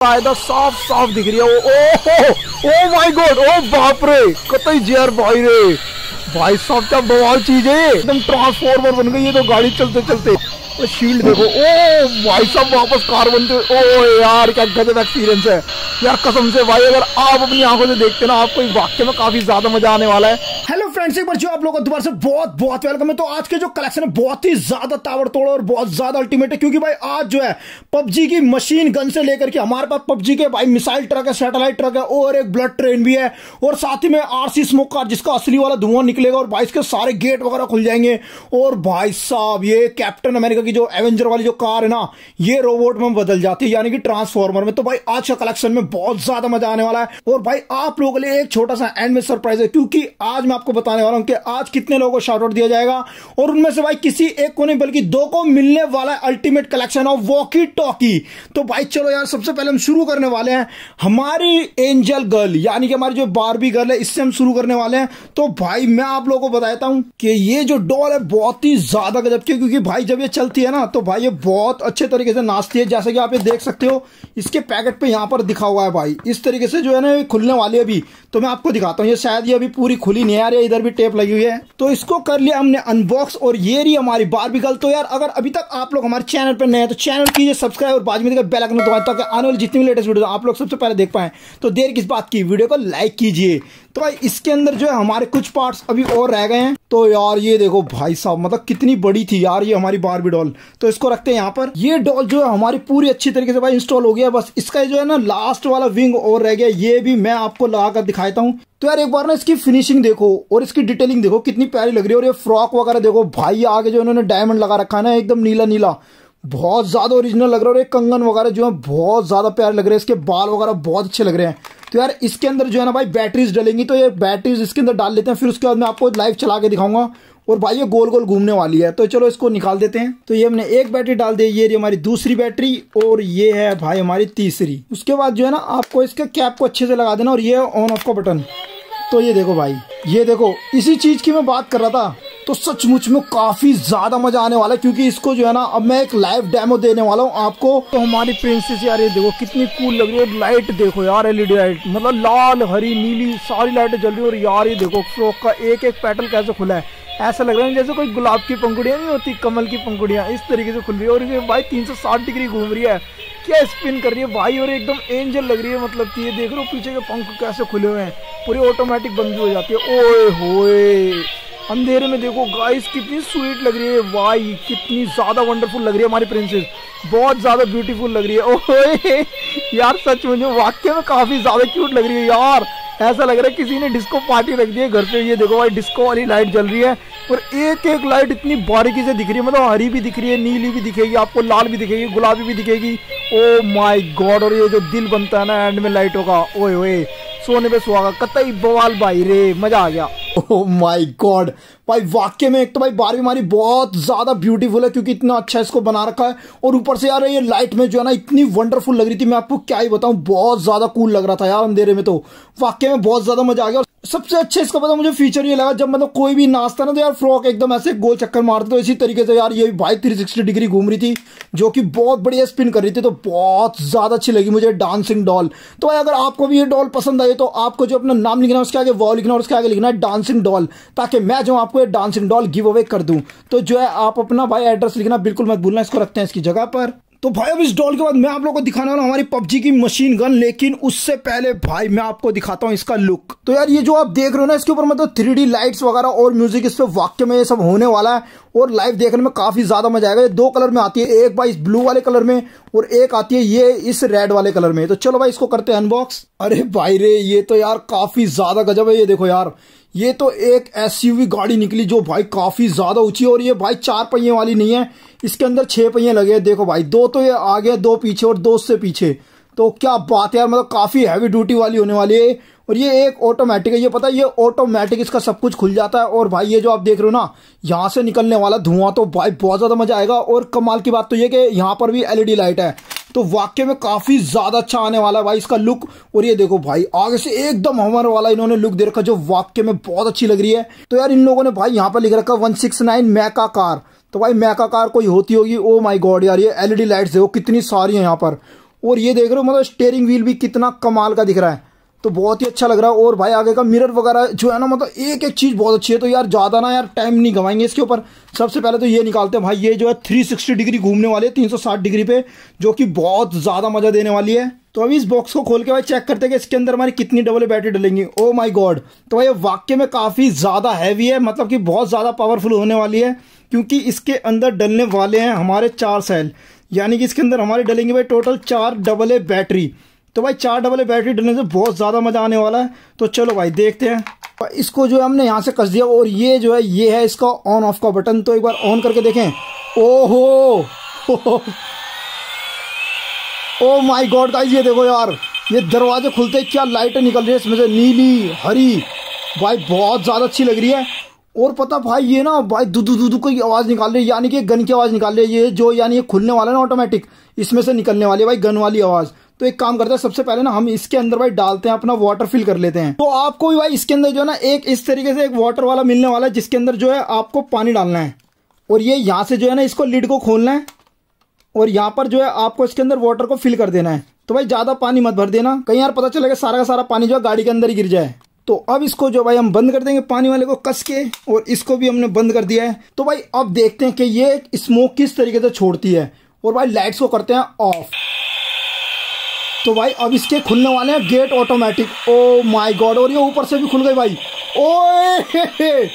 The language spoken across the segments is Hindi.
फायदा साफ साफ दिख रही है। ओ माय गॉड, ओ बाप रे, कतई जेर भाई रे, भाई साहब क्या बवाल चीज है, एकदम ट्रांसफॉर्मर बन गई है तो गाड़ी चलते चलते। तो शील्ड देखो, ओ भाई साहब वापस कार बनते, ओ यार क्या गजब एक्सपीरियंस है यार, कसम से भाई अगर आप अपनी आंखों से देखते ना आपको वाकई में काफी ज्यादा मजा आने वाला है। हेलो फ्रेंड्स, एक बार जो आप लोगों को दोबारा से बहुत बहुत वेलकम है। तो आज के जो कलेक्शन है बहुत ही ज्यादा ताबड़तोड़ और बहुत ज्यादा अल्टीमेट है, क्योंकि भाई आज जो है पबजी की मशीन गन से लेकर के हमारे पास पबजी के भाई मिसाइल ट्रक है, सैटेलाइट ट्रक है और एक ब्लड ट्रेन भी है, और साथ ही में आरसी स्मोक कार जिसका असली वाला धुआं निकलेगा और भाई इसके सारे गेट वगैरह खुल जाएंगे। और भाई साहब ये कैप्टन अमेरिका की जो एवेंजर वाली जो कार है ना, ये रोबोट में बदल जाती है, यानी कि ट्रांसफॉर्मर में। तो भाई आज का कलेक्शन में बहुत ज्यादा मजा आने वाला है। और भाई आप लोगों के लिए एक छोटा सा एंड में सरप्राइज है, क्योंकि आज मैं आपको बताने वाला हूं कि आज कितने लोगों को शाउट आउट दिया जाएगा, और उनमें से भाई किसी एक को नहीं बल्कि दो को मिलने वाला है ultimate collection of walkie talkie. तो भाई चलो यार, सबसे पहले हम शुरू करने वाले हैं हमारी एंजल गर्ल, यानी कि हमारी जो बारबी गर्ल है, इससे हम शुरू करने वाले हैं। तो भाई मैं आप लोगों को बताता हूं कि ये जो डॉल है बहुत ही ज्यादा गजब की, क्योंकि भाई जब ये चलती है ना तो भाई ये बहुत अच्छे तरीके से नाचती है। जैसे कि आप ये देख सकते हो, इसके पैकेट पे यहां पर दिखा हुआ है भाई, इस तरीके से जो है ना खुलने वाली है अभी। तो मैं आपको दिखाता हूं, ये शायद ये अभी पूरी खुली नहीं है यार, इधर भी टेप लगी हुई है। तो इसको कर लिया हमने अनबॉक्स, और ये रही हमारी बारबी गर्ल। तो यार अगर अभी तक आप लोग हमारे चैनल पर नए हैं तो चैनल कीजिए सब्सक्राइब और बाजू में बेल आइकन दबाएं, ताकि आने वाली जितनी भी लेटेस्ट वीडियो आप लोग सबसे पहले देख पाएं। तो देर किस बात की, वीडियो को लाइक कीजिए। तो भाई इसके अंदर जो है हमारे कुछ पार्ट्स अभी और रह गए हैं। तो यार ये देखो भाई साहब, मतलब कितनी बड़ी थी यार ये हमारी बारबी डॉल। तो इसको रखते हैं यहाँ पर। ये डॉल जो है हमारी पूरी अच्छी तरीके से भाई इंस्टॉल हो गया, बस इसका जो है ना लास्ट वाला विंग और रह गया, ये भी मैं आपको लगाकर दिखाता हूँ। तो यार एक बार ना इसकी फिनिशिंग देखो और इसकी डिटेलिंग देखो कितनी प्यारी लग रही है। और ये फ्रॉक वगैरह देखो भाई, आगे जो इन्होंने डायमंड लगा रखा है ना, एकदम नीला नीला, बहुत ज्यादा ओरिजिनल लग रहा है। और ये कंगन वगैरह जो है बहुत ज्यादा प्यारे लग रहे हैं, इसके बाल वगैरह बहुत अच्छे लग रहे हैं। तो यार इसके अंदर जो है ना भाई बैटरीज डलेंगी, तो ये बैटरीज इसके अंदर डाल लेते हैं, फिर उसके बाद मैं आपको लाइव चला के दिखाऊंगा। और भाई ये गोल गोल घूमने वाली है, तो चलो इसको निकाल देते हैं। तो ये हमने एक बैटरी डाल दी, ये हमारी दूसरी बैटरी, और ये है भाई हमारी तीसरी। उसके बाद जो है ना आपको इसके कैप को अच्छे से लगा देना, और ये ऑन ऑफ का बटन। तो ये देखो भाई, ये देखो, इसी चीज की मैं बात कर रहा था। तो सचमुच में काफी ज्यादा मजा आने वाला है, क्योंकि इसको जो है ना अब मैं एक लाइव डेमो देने वाला हूँ आपको। तो हमारी प्रिंसेस यार ये देखो कितनी कूल लग रही है। लाइट देखो यार, एलईडी लाइट, मतलब लाल हरी नीली सारी लाइटें जल रही है। और यार ये देखो फ्रॉक का एक एक पेटल कैसे खुला है, ऐसा लग रहा है जैसे कोई गुलाब की पंखुड़ियां नहीं होती, कमल की पंखुड़ियां, इस तरीके से खुल रही है। और ये भाई 360 डिग्री घूम रही है, क्या स्पिन कर रही है भाई, और एकदम एंजल लग रही है। मतलब कि ये देख रहे हो पीछे के पंख कैसे खुले हुए हैं, पूरी ऑटोमेटिक बंद हो जाती है। ओए होए, अंधेरे में देखो गाइस कितनी स्वीट लग रही है भाई, कितनी ज्यादा वंडरफुल लग रही है हमारी प्रिंसेस, बहुत ज्यादा ब्यूटीफुल लग रही है। ओए यार सच में वाकई में काफी ज्यादा क्यूट लग रही है यार, ऐसा लग रहा है किसी ने डिस्को पार्टी रख दी है घर पे। ये देखो भाई डिस्को वाली लाइट जल रही है, और एक एक लाइट इतनी बारीकी से दिख रही है, मतलब हरी भी दिख रही है, नीली भी दिखेगी आपको, लाल भी दिखेगी, गुलाबी भी दिखेगी। ओ माय गॉड, और ये जो दिल बनता है ना एंड में लाइटों का, ओए ओए सोने पे सुहागा, कतई बवाल भाई रे, मजा आ गया। ओह माय गॉड भाई, वाकई में एक तो भाई बारबी हमारी बहुत ज्यादा ब्यूटीफुल है, क्योंकि इतना अच्छा इसको बना रखा है। और ऊपर से यार ये लाइट में जो है ना इतनी वंडरफुल लग रही थी, मैं आपको क्या ही बताऊं, बहुत ज्यादा कूल लग रहा था यार अंधेरे में। तो वाकई में बहुत ज्यादा मजा आ गया। सबसे अच्छा इसका पता मुझे फीचर ये लगा, जब मतलब कोई भी नाचता ना तो यार फ्रॉक एकदम ऐसे गोल चक्कर मारते, तो इसी तरीके से यार ये भाई 360 डिग्री घूम रही थी, जो कि बहुत बढ़िया स्पिन कर रही थी। तो बहुत ज्यादा अच्छी लगी मुझे डांसिंग डॉल। तो भाई अगर आपको भी ये डॉल पसंद आई तो आपको जो अपना नाम लिखना है उसके आगे वॉ लिखना, और उसके आगे लिखना है डांसिंग डॉल, ताकि मैं जो आपको ये डांसिंग डॉल गिव अवे कर दूं। तो जो है आप अपना भाई एड्रेस लिखना बिल्कुल मत भूलना, इसको रखते हैं इसकी जगह पर। तो भाई अब इस डॉल के बाद मैं आप लोगों को दिखाने वाला हूं हमारी पबजी की मशीन गन, लेकिन उससे पहले भाई मैं आपको दिखाता हूं इसका लुक। तो यार ये जो आप देख रहे हो ना, इसके ऊपर मतलब 3D लाइट्स वगैरह और म्यूजिक इस पे वाकई में ये सब होने वाला है, और लाइव देखने में काफी ज्यादा मजा आएगा। ये दो कलर में आती है, एक भाई इस ब्लू वाले कलर में और एक आती है ये इस रेड वाले कलर में। तो चलो भाई इसको करते हैं अनबॉक्स। अरे भाई रे, ये तो यार काफी ज्यादा गजब है। ये देखो यार, ये तो एक एसयूवी गाड़ी निकली जो भाई काफी ज्यादा ऊंची है, और ये भाई 4 पहिए वाली नहीं है, इसके अंदर 6 पहिए लगे हैं। देखो भाई, 2 तो ये आगे, 2 पीछे और 2 उससे पीछे। तो क्या बात है यार, मतलब काफी हैवी ड्यूटी वाली होने वाली है। और ये एक ऑटोमेटिक है, ये पता है ये ऑटोमेटिक इसका सब कुछ खुल जाता है। और भाई ये जो आप देख रहे हो ना, यहाँ से निकलने वाला धुआं, तो भाई बहुत ज्यादा मजा आएगा। और कमाल की बात तो ये कि यहाँ पर भी एलईडी लाइट है, तो वाकई में काफी ज्यादा अच्छा आने वाला है भाई इसका लुक। और ये देखो भाई आगे से एकदम हमर वाला इन्होंने लुक दे रखा, जो वाकई में बहुत अच्छी लग रही है। तो यार इन लोगों ने भाई यहाँ पर लिख रखा 169 मैका कार। तो भाई मैका कार कोई होती होगी। ओ माय गॉड यार, ये एलईडी लाइट्स देखो कितनी सारी है यहाँ पर। और ये देख रहे हो मतलब स्टीयरिंग व्हील भी कितना कमाल का दिख रहा है, तो बहुत ही अच्छा लग रहा है। और भाई आगे का मिरर वगैरह जो है ना मतलब एक एक चीज़ बहुत अच्छी है। तो यार ज़्यादा ना यार टाइम नहीं गवाएंगे इसके ऊपर। सबसे पहले तो ये निकालते हैं भाई, ये जो है 360 डिग्री घूमने वाली है 360 डिग्री पे, जो कि बहुत ज़्यादा मज़ा देने वाली है। तो अभी इस बॉक्स को खोल के भाई चेक करते हैं कि इसके अंदर हमारी कितनी डबल बैटरी डलेंगी। ओ माय गॉड, तो भाई ये वाकई में काफ़ी ज़्यादा हैवी है, मतलब कि बहुत ज़्यादा पावरफुल होने वाली है, क्योंकि इसके अंदर डलने वाले हैं हमारे 4 सेल, यानी कि इसके अंदर हमारे डलेंगे भाई टोटल 4 डबल बैटरी। तो भाई 4 डबल बैटरी डलने से बहुत ज़्यादा मज़ा आने वाला है। तो चलो भाई देखते हैं। इसको जो है हमने यहाँ से कस दिया, और ये जो है ये है इसका ऑन ऑफ का बटन। तो एक बार ऑन करके देखें। ओहो ओ माय गॉड गाइस, ये देखो यार, ये दरवाजे खुलते ही क्या लाइटें निकल रही है इसमें से, नीली हरी, भाई बहुत ज़्यादा अच्छी लग रही है। और पता भाई ये ना भाई दुदू दुदू की आवाज़ निकाल रही है, यानी कि गन की आवाज़ निकाल रही है ये जो, यानी ये खुलने वाला है ना ऑटोमेटिक, इसमें से निकलने वाली है भाई गन वाली आवाज़। तो एक काम करते हैं, सबसे पहले ना हम इसके अंदर भाई डालते हैं अपना वाटर फिल कर लेते हैं। तो आपको भी भाई इसके अंदर जो है ना एक इस तरीके से एक वाटर वाला मिलने वाला है, जिसके अंदर जो है आपको पानी डालना है, और ये यहाँ से जो है ना इसको लिड को खोलना है, और यहाँ पर जो है आपको इसके अंदर वाटर को फिल कर देना है। तो भाई ज़्यादा पानी मत भर देना, कहीं यार पता चलेगा सारा का सारा पानी जो है गाड़ी के अंदर ही गिर जाए। तो अब इसको जो भाई हम बंद कर देंगे पानी वाले को कस के, और इसको भी हमने बंद कर दिया है। तो भाई अब देखते हैं कि ये स्मोक किस तरीके से छोड़ती है, और भाई लाइट्स को करते हैं ऑफ। तो भाई अब इसके खुलने वाले हैं gate automatic. Oh my God, और ये ऊपर से भी खुल गए भाई। ओए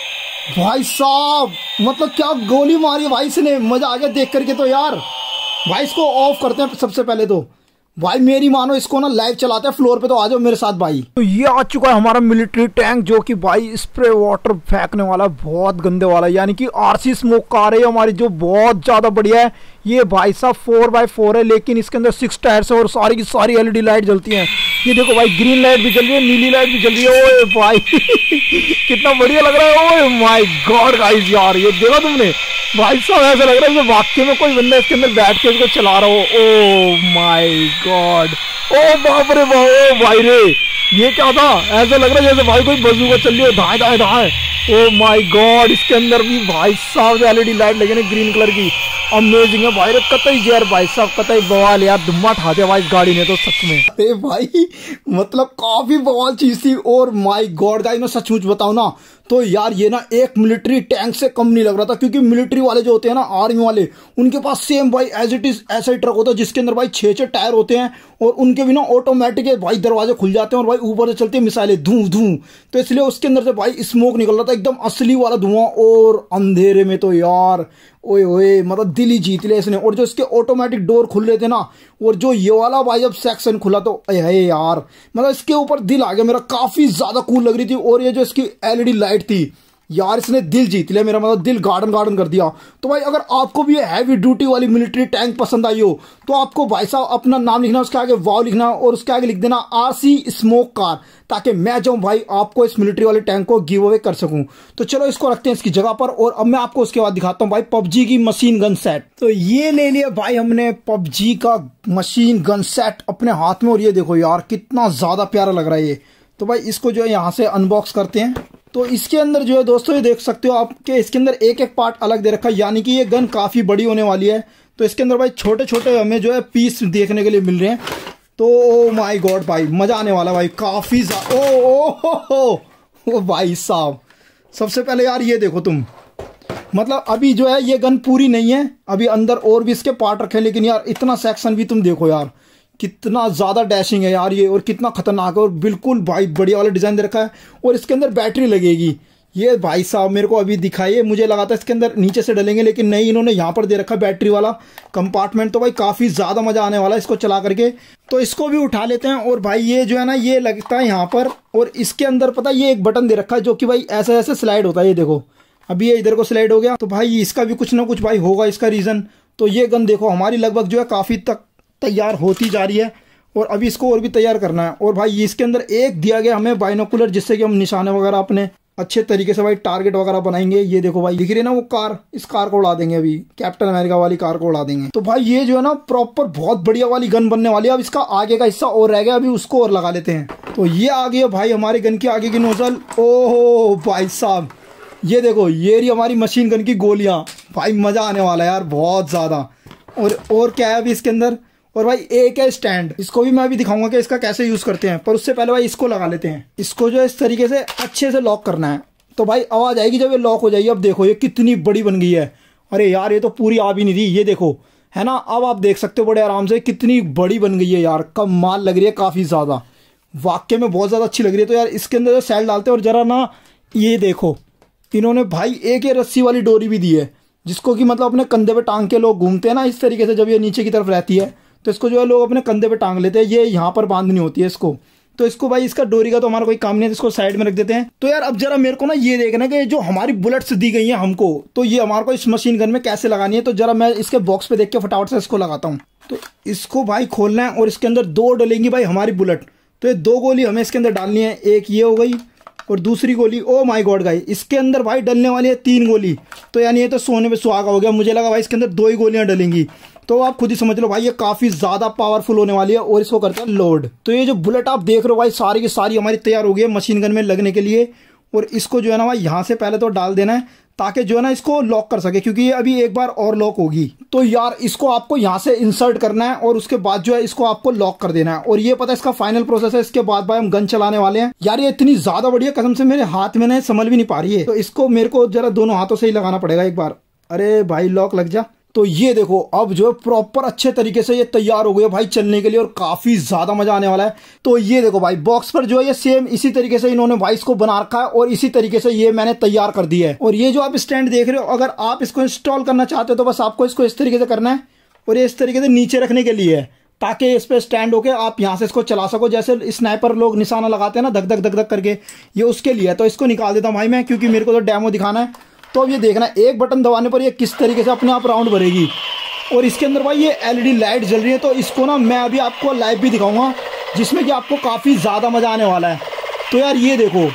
भाई साहब, मतलब क्या गोली मारी भाई इसने, मजा आ गया देख करके। तो यार भाई इसको ऑफ करते हैं सबसे पहले। तो भाई मेरी मानो इसको ना लाइव चलाते हैं फ्लोर पे, तो आ जाओ मेरे साथ भाई। तो ये आ चुका है हमारा मिलिट्री टैंक, जो कि भाई स्प्रे वाटर फेंकने वाला, बहुत गंदे वाला, यानी कि आरसी स्मोक कार है हमारी, जो बहुत ज्यादा बढ़िया है। ये भाई साहब 4x4 है, लेकिन इसके अंदर 6 टायर्स है, और सारी की सारी एलईडी लाइट जलती हैं। ये देखो भाई, ग्रीन लाइट भी जल रही है, नीली लाइट भी जल रही है। ओए भाई कितना बढ़िया लग रहा है। ओए माय गॉड गाइस, यार ये देखा तुमने भाई साहब, ऐसा लग रहा है वाकई में कोई बंदा इसके अंदर बैठ के इसको चला रहा हो। ओ माय गॉड, ओ बाप रे बाप, ओ भाई रे, ये क्या था, ऐसा लग रहा है जैसे भाई कोई बंदूक चल रही हो, धाए धाए धाए। ओ माय गॉड, इसके अंदर भी भाई साहब एलईडी लाइट लगे ना ग्रीन कलर की, अमेजिंग है भाई रे, कतई यार भाई साहब, कतई बवाल यार, धुम्मा ठा दिया भाई इस गाड़ी ने तो सच में। अरे भाई मतलब काफी बवाल चीज थी। और माय गॉड गाइस, मैं सचमुच बताऊं ना तो यार ये ना एक मिलिट्री टैंक से कम नहीं लग रहा था, क्योंकि मिलिट्री वाले जो होते हैं ना, आर्मी वाले, उनके पास सेम भाई एज इट इज ऐसा ही ट्रक होता है, जिसके अंदर भाई 6 टायर होते हैं, और उनके भी ना ऑटोमेटिक भाई दरवाजे खुल जाते हैं, और भाई ऊपर से चलती है मिसाइलें धूं धूं। तो इसलिए उसके अंदर से भाई स्मोक निकल रहा था, एकदम असली वाला धुआं, और अंधेरे में तो यार ओए ओए, मतलब दिल ही जीत लिया इसने। और जो इसके ऑटोमेटिक डोर खुल रहे थे ना, और जो ये वाला भाई जब सेक्शन खुला तो अरे यार, मतलब इसके ऊपर दिल आ गया मेरा, काफी ज्यादा कूल लग रही थी। और ये जो इसकी एलईडी लाइट थी यार, इसने दिल जीत लिया मेरा, मतलब दिल गार्डन गार्डन कर दिया। तो भाई अगर आपको भी ये हैवी ड्यूटी वाली मिलिट्री टैंक पसंद आई हो, तो आपको भाई साहब अपना नाम लिखना, उसके आगे वाव लिखना, और उसके आगे लिख देना आरसी स्मोक कार, ताकि मैं जाऊं भाई आपको इस मिलिट्री वाले टैंक को गिव अवे कर सकूं। तो चलो इसको रखते हैं इसकी जगह पर, और अब मैं आपको उसके बाद दिखाता हूं भाई पबजी की मशीन गन सेट। तो ये ले लिया भाई हमने पबजी का मशीन गन सेट अपने हाथ में, और ये देखो यार कितना ज्यादा प्यारा लग रहा है ये। तो भाई इसको जो है यहाँ से अनबॉक्स करते हैं। तो इसके अंदर जो है दोस्तों, ये देख सकते हो आपके, इसके अंदर एक एक पार्ट अलग दे रखा है, यानी कि ये गन काफ़ी बड़ी होने वाली है। तो इसके अंदर भाई छोटे छोटे हमें जो है पीस देखने के लिए मिल रहे हैं। तो ओ माय गॉड भाई, मज़ा आने वाला भाई, काफ़ी ओ भाई साहब, सबसे पहले यार ये देखो तुम, मतलब अभी जो है ये गन पूरी नहीं है, अभी अंदर और भी इसके पार्ट रखे हैं, लेकिन यार इतना सेक्शन भी तुम देखो यार, कितना ज़्यादा डैशिंग है यार ये, और कितना खतरनाक है, और बिल्कुल भाई बढ़िया वाला डिज़ाइन दे रखा है। और इसके अंदर बैटरी लगेगी, ये भाई साहब मेरे को अभी दिखाइए, मुझे लगा था इसके अंदर नीचे से डलेंगे, लेकिन नहीं, इन्होंने यहाँ पर दे रखा बैटरी वाला कंपार्टमेंट। तो भाई काफ़ी ज़्यादा मज़ा आने वाला है इसको चला करके। तो इसको भी उठा लेते हैं, और भाई ये जो है ना ये लगता है यहाँ पर, और इसके अंदर पता ये एक बटन दे रखा है, जो कि भाई ऐसे ऐसे स्लाइड होता है, ये देखो अभी ये इधर को स्लाइड हो गया। तो भाई इसका भी कुछ ना कुछ भाई होगा इसका रीज़न। तो ये गन देखो हमारी लगभग जो है काफ़ी तक तैयार होती जा रही है, और अभी इसको और भी तैयार करना है। और भाई इसके अंदर एक दिया गया हमें बाइनोकुलर, जिससे कि हम निशाने वगैरह अपने अच्छे तरीके से भाई टारगेट वगैरह बनाएंगे। ये देखो भाई दिख रही है ना वो कार, इस कार को उड़ा देंगे, अभी कैप्टन अमेरिका वाली कार को उड़ा देंगे। तो भाई ये जो है ना प्रॉपर बहुत बढ़िया वाली गन बनने वाली है। अब इसका आगे का हिस्सा और रह गया, अभी उसको और लगा लेते हैं। तो ये आ गई है भाई हमारी गन की आगे की नोजल। ओहो भाई साहब, ये देखो ये रही हमारी मशीन गन की गोलियां। भाई मजा आने वाला है यार बहुत ज्यादा। और क्या है अभी इसके अंदर, और भाई एक है स्टैंड, इसको भी मैं अभी दिखाऊंगा कि इसका कैसे यूज करते हैं, पर उससे पहले भाई इसको लगा लेते हैं। इसको जो है इस तरीके से अच्छे से लॉक करना है, तो भाई आवाज आएगी जब ये लॉक हो जाएगी। अब देखो ये कितनी बड़ी बन गई है। अरे यार ये तो पूरी आ भी नहीं रही, ये देखो है ना। अब आप देख सकते हो बड़े आराम से कितनी बड़ी बन गई है यार, कमाल लग रही है काफी ज्यादा, वाकई में बहुत ज्यादा अच्छी लग रही है। तो यार इसके अंदर जो सेल डालते हैं, और जरा ना ये देखो इन्होंने भाई एक ये रस्सी वाली डोरी भी दी है, जिसको कि मतलब अपने कंधे पे टांग के लोग घूमते हैं ना इस तरीके से। जब ये नीचे की तरफ रहती है तो इसको जो है लोग अपने कंधे पे टांग लेते हैं, ये यहाँ पर बांधनी होती है इसको। तो इसको भाई इसका डोरी का तो हमारा कोई काम नहीं है, इसको साइड में रख देते हैं। तो यार अब जरा मेरे को ना ये देखना कि जो हमारी बुलेट्स दी गई हैं हमको, तो ये हमारे को इस मशीन गन में कैसे लगानी है। तो जरा मैं इसके बॉक्स पे देख के फटाफट से इसको लगाता हूँ। तो इसको भाई खोलना है और इसके अंदर 2 डलेंगी भाई हमारी बुलेट। तो ये 2 गोली हमें इसके अंदर डालनी है, एक ये हो गई और दूसरी गोली, ओ माय गॉड गाइस, इसके अंदर भाई डलने वाली है 3 गोली। तो यानी ये तो सोने पे सुहागा हो गया, मुझे लगा भाई इसके अंदर 2 ही गोलियां डलेंगी। तो आप खुद ही समझ लो भाई ये काफी ज्यादा पावरफुल होने वाली है। और इसको करते हैं लोड। तो ये जो बुलेट आप देख रहे हो भाई सारी की सारी हमारी तैयार हो गई है मशीन गन में लगने के लिए। और इसको जो है ना भाई यहाँ से पहले तो डाल देना है, ताकि जो है ना इसको लॉक कर सके, क्योंकि ये अभी एक बार और लॉक होगी। तो यार इसको आपको यहाँ से इंसर्ट करना है और उसके बाद जो है इसको आपको लॉक कर देना है। और ये पता है इसका फाइनल प्रोसेस है। इसके बाद भाई हम गन चलाने वाले हैं। यार ये इतनी ज्यादा बढ़िया, कसम से मेरे हाथ में ना संभल भी नहीं पा रही है। तो इसको मेरे को जरा दोनों हाथों से ही लगाना पड़ेगा एक बार। अरे भाई लॉक लग जा। तो ये देखो अब जो है प्रॉपर अच्छे तरीके से ये तैयार हो गई है भाई चलने के लिए, और काफी ज्यादा मजा आने वाला है। तो ये देखो भाई बॉक्स पर जो है ये सेम इसी तरीके से इन्होंने भाई इसको बना रखा है, और इसी तरीके से ये मैंने तैयार कर दिया है। और ये जो आप स्टैंड देख रहे हो, अगर आप इसको इंस्टॉल करना चाहते हो तो बस आपको इसको इस तरीके से करना है, और ये इस तरीके से नीचे रखने के लिए है, ताकि इस पे स्टैंड होके आप यहाँ से इसको चला सको। जैसे स्नाइपर लोग निशाना लगाते हैं ना धक धक धक धक करके, ये उसके लिए है। तो इसको निकाल देता हूँ भाई मैं, क्योंकि मेरे को तो डेमो दिखाना है। तो अब ये देखना एक बटन दबाने पर ये किस तरीके से अपने आप राउंड भरेगी। और इसके अंदर भाई ये एलईडी लाइट जल रही है। तो इसको ना मैं अभी आपको लाइव भी दिखाऊंगा, जिसमें कि आपको काफी ज्यादा मजा आने वाला है। तो यार ये देखो,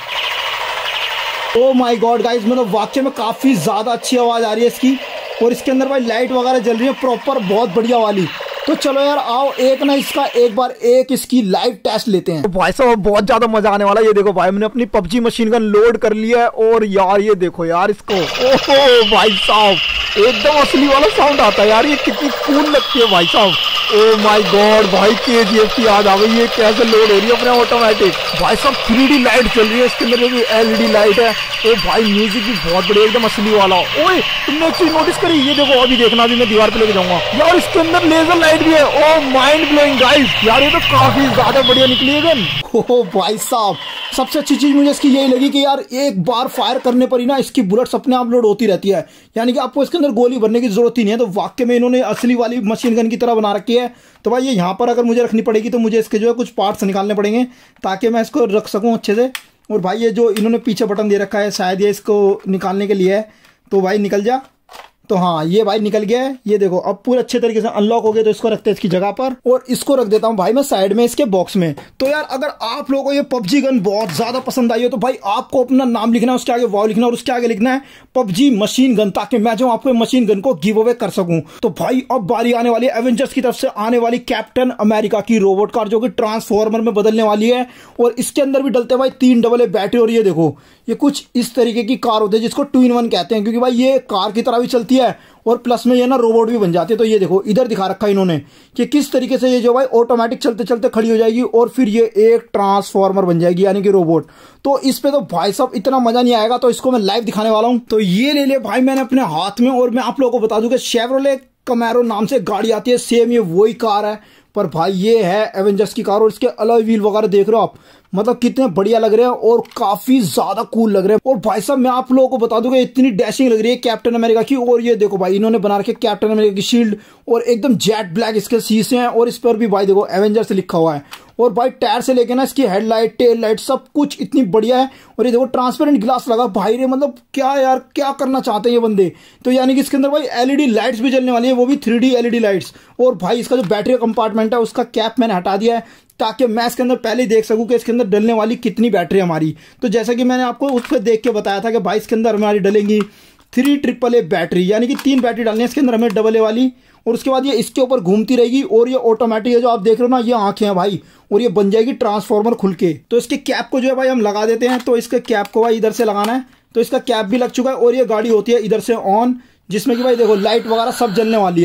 ओ माय गॉड गाइस, मतलब वाकई में काफी ज्यादा अच्छी आवाज आ रही है इसकी। और इसके अंदर भाई लाइट वगैरह जल रही है प्रॉपर, बहुत बढ़िया वाली। तो चलो यार आओ एक ना इसका एक बार एक इसकी लाइव टेस्ट लेते हैं। तो भाई साहब बहुत ज्यादा मजा आने वाला है। ये देखो भाई मैंने अपनी पबजी मशीन गन लोड कर लिया है, और यार ये देखो यार इसको, ओहो भाई साहब एकदम असली वाला साउंड आता है यार। ये कितनी कूल लगती है भाई साहब। ओ माय गॉड भाई KGF की याद आ गई। ये कैसे लोड हो रही है अपने ऑटोमेटिक। भाई साहब 3D लाइट चल रही है इसके अंदर, जो LED लाइट है। ओ भाई म्यूजिक भी बहुत बढ़िया एकदम असली वाला। ओए तुमने एक चीज नोटिस करी, ये देखो अभी देखना, अभी मैं दीवार पे लेके जाऊंगा यार। इसके अंदर लेजर लाइट भी है। ओ माइंड ब्लोइंग गाइस, यार ये तो काफी ज्यादा बढ़िया निकली है गन। ओ भाई साहब सबसे अच्छी चीज मुझे इसकी यही लगी कि यार एक बार फायर करने पर ही ना इसकी बुलेट्स अपने आप लोड होती रहती है, यानी कि आपको इसके अंदर गोली भरने की जरूरत ही नहीं है। तो वाकई में इन्होंने असली वाली मशीन गन की तरह बना रखी है। तो भाई ये यहाँ पर अगर मुझे रखनी पड़ेगी तो मुझे इसके जो है कुछ पार्ट्स निकालने पड़ेंगे, ताकि मैं इसको रख सकूँ अच्छे से। और भाई ये जो इन्होंने पीछे बटन दे रखा है, शायद ये इसको निकालने के लिए है। तो भाई निकल जा। तो हाँ ये भाई निकल गया है। ये देखो अब पूरे अच्छे तरीके से अनलॉक हो गया। तो इसको रखते हैं इसकी जगह पर, और इसको रख देता हूँ भाई मैं साइड में इसके बॉक्स में। तो यार अगर आप लोगों को ये पबजी गन बहुत ज्यादा पसंद आई हो, तो भाई आपको अपना नाम लिखना है, उसके आगे वाव लिखना, और उसके आगे लिखना है पबजी मशीन गन, ताकि मैं जो आपको मशीन गन को गिव अवे कर सकूं। तो भाई अब बारी आने वाली है एवेंजर्स की तरफ से आने वाली कैप्टन अमेरिका की रोबोट कार, जो कि ट्रांसफॉर्मर में बदलने वाली है। और इसके अंदर भी डलते हैं भाई 3 AA बैटरी। और ये देखो ये कुछ इस तरीके की कार होती है, जिसको 2-in-1 कहते हैं, क्योंकि भाई ये कार की तरह भी चलती है और प्लस में ये ना रोबोट भी बन जाती है। तो ये देखो इधर दिखा रखा है इन्होंने कि किस तरीके से ये जो भाई ऑटोमेटिक चलते चलते खड़ी हो जाएगी, और फिर ये एक ट्रांसफॉर्मर बन जाएगी, यानी कि रोबोट। तो इस पे तो भाई साहब इतना मजा नहीं आएगा। तो इसको मैं लाइव दिखाने वाला हूं। तो ये ले लिया भाई मैंने अपने हाथ में। और मैं आप लोगों को बता दूं कि शेवरोले कैमेरो नाम से गाड़ी आती है, सेम ये वही कार है, पर भाई ये है एवेंजर्स की कार। और इसके अलॉय व्हील वगैरह देख रहे हो आप, मतलब कितने बढ़िया लग रहे हैं और काफी ज्यादा कूल लग रहे हैं। और भाई साहब मैं आप लोगों को बता दूं कि इतनी डैशिंग लग रही है कैप्टन अमेरिका की। और ये देखो भाई इन्होंने बना रखे कैप्टन अमेरिका की शील्ड, और एकदम जेट ब्लैक इसके शीशे हैं, और इस पर भी भाई देखो एवेंजर्स लिखा हुआ है। और भाई टायर से लेके ना इसकी हेडलाइट टेल लाइट सब कुछ इतनी बढ़िया है। और ये देखो ट्रांसपेरेंट ग्लास लगा भाई रे, मतलब क्या यार क्या करना चाहते हैं ये बंदे। तो यानी कि इसके अंदर भाई LED लाइट्स भी जलने वाली है, वो भी 3D LED लाइट्स। और भाई इसका जो बैटरी कंपार्टमेंट है उसका कैप मैंने हटा दिया है, ताकि मैं इसके अंदर पहले ही देख सकूं कि इसके अंदर डलने वाली कितनी बैटरी हमारी। तो जैसा कि मैंने आपको उस पर देख के बताया था कि भाई इसके अंदर हमारी डलेंगी 3 AAA बैटरी, यानी कि 3 बैटरी डालनी है इसके अंदर हमें AA वाली। और उसके बाद ये इसके ऊपर घूमती रहेगी, और ये ऑटोमेटिक है जो आप देख रहे हो ना, ये आंखें हैं भाई, और ये बन जाएगी ट्रांसफॉर्मर खुल के। तो इसके कैप को जो है भाई हम लगा देते हैं। तो इसके कैप को भाई इधर से लगाना है। तो इसका कैप भी लग चुका है, और ये गाड़ी होती है इधर से ऑन, जिसमें कि भाई देखो लाइट वगैरह सब जलने वाली है।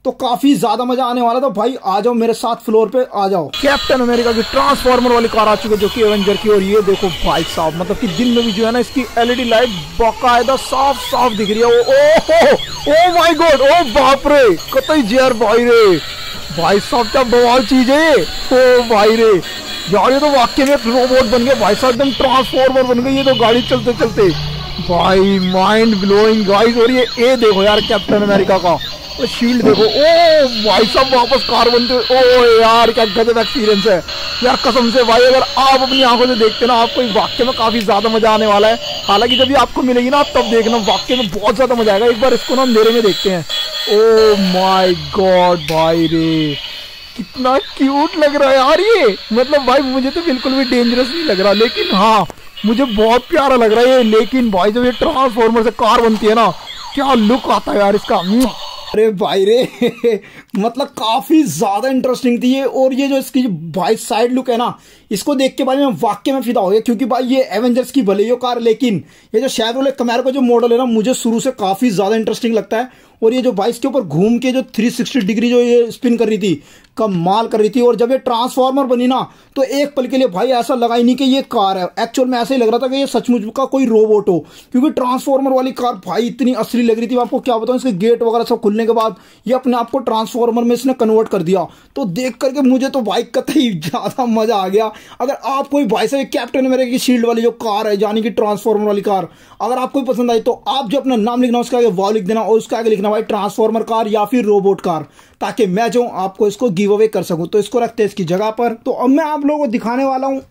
तो काफी ज्यादा मजा आने वाला। तो भाई आ जाओ मेरे साथ, फ्लोर पे आ जाओ। कैप्टन अमेरिका की ट्रांसफॉर्मर वाली कार आ चुकी है जो कि एवेंजर की, और ये देखो भाई साहब मतलब कि दिन में भी जो है ना इसकी एलईडी लाइट बाकायदा साफ साफ दिख रही है। ओ माय गॉड, ओ बाप रे, कतई जियर भाई रे, भाई साहब क्या बवाल चीज है। ओ भाई रे यार, ये तो वाकई में रोबोट बन गया भाई साहब, एकदम ट्रांसफॉर्मर बन गई ये तो गाड़ी चलते चलते। भाई माइंड ब्लोइंग गाइस। और ये देखो यार कैप्टन अमेरिका का तो शील्ड देखो। ओ भाई साहब वापस कार बनते। ओ यार क्या गजब एक्सपीरियंस है यार, कसम से भाई अगर आप अपनी आंखों से देखते ना आपको वाकई में काफी ज्यादा मजा आने वाला है। हालांकि जब ये आपको मिलेगी ना आप तब देखना, वाकई में बहुत ज्यादा मजा आएगा। एक बार इसको ना अंधेरे में देखते हैं। ओ माय गॉड भाई रे, कितना क्यूट लग रहा है यार ये। मतलब भाई मुझे तो बिल्कुल भी डेंजरस नहीं लग रहा, लेकिन हाँ मुझे बहुत प्यारा लग रहा है ये। लेकिन भाई जब ये ट्रांसफॉर्मर से कार बनती है ना, क्या लुक आता है यार इसका। अरे भाई रे मतलब काफी ज्यादा इंटरेस्टिंग थी ये। और ये जो इसकी भाई साइड लुक है ना, इसको देख के भाई मैं वाकई में फिदा हो गया, क्योंकि भाई ये एवेंजर्स की भले ही कार, लेकिन ये जो शेवरोलेट कैमरो का जो मॉडल है ना, मुझे शुरू से काफी ज्यादा इंटरेस्टिंग लगता है। और ये जो भाई इसके ऊपर घूम के जो 360 डिग्री जो ये स्पिन कर रही थी, कमाल कर रही थी। और जब ये ट्रांसफॉर्मर बनी ना तो एक पल के लिए भाई ऐसा लगा ही नहीं कि ये कार है, एक्चुअल में ऐसा ही लग रहा था कि ये सचमुच का कोई रोबोट हो, क्योंकि ट्रांसफॉर्मर वाली कार भाई इतनी असली लग रही थी। मैं आपको क्या बताऊं, इसके गेट वगैरह सब खुलने के बाद ये अपने आप को ट्रांसफॉर्मर में इसने कन्वर्ट कर दिया। तो देख करके मुझे तो भाई कतई ज्यादा मजा आ गया। अगर आप कोई भाई साहब कैप्टन अमेरिका की शील्ड वाली जो कार है, यानी कि ट्रांसफॉर्मर वाली कार, अगर आपको पसंद आई तो आप जो अपना नाम लिखना उसके आगे वाव लिख देना, और उसके आगे लिखना भाई ट्रांसफॉर्मर कार या फिर रोबोट कार, ताकि मैं जो आपको इसको गिव अवे कर सकूं। तो इसको रखते हैं इसकी जगह पर। तो अब मैं आप लोगों को दिखाने वाला हूं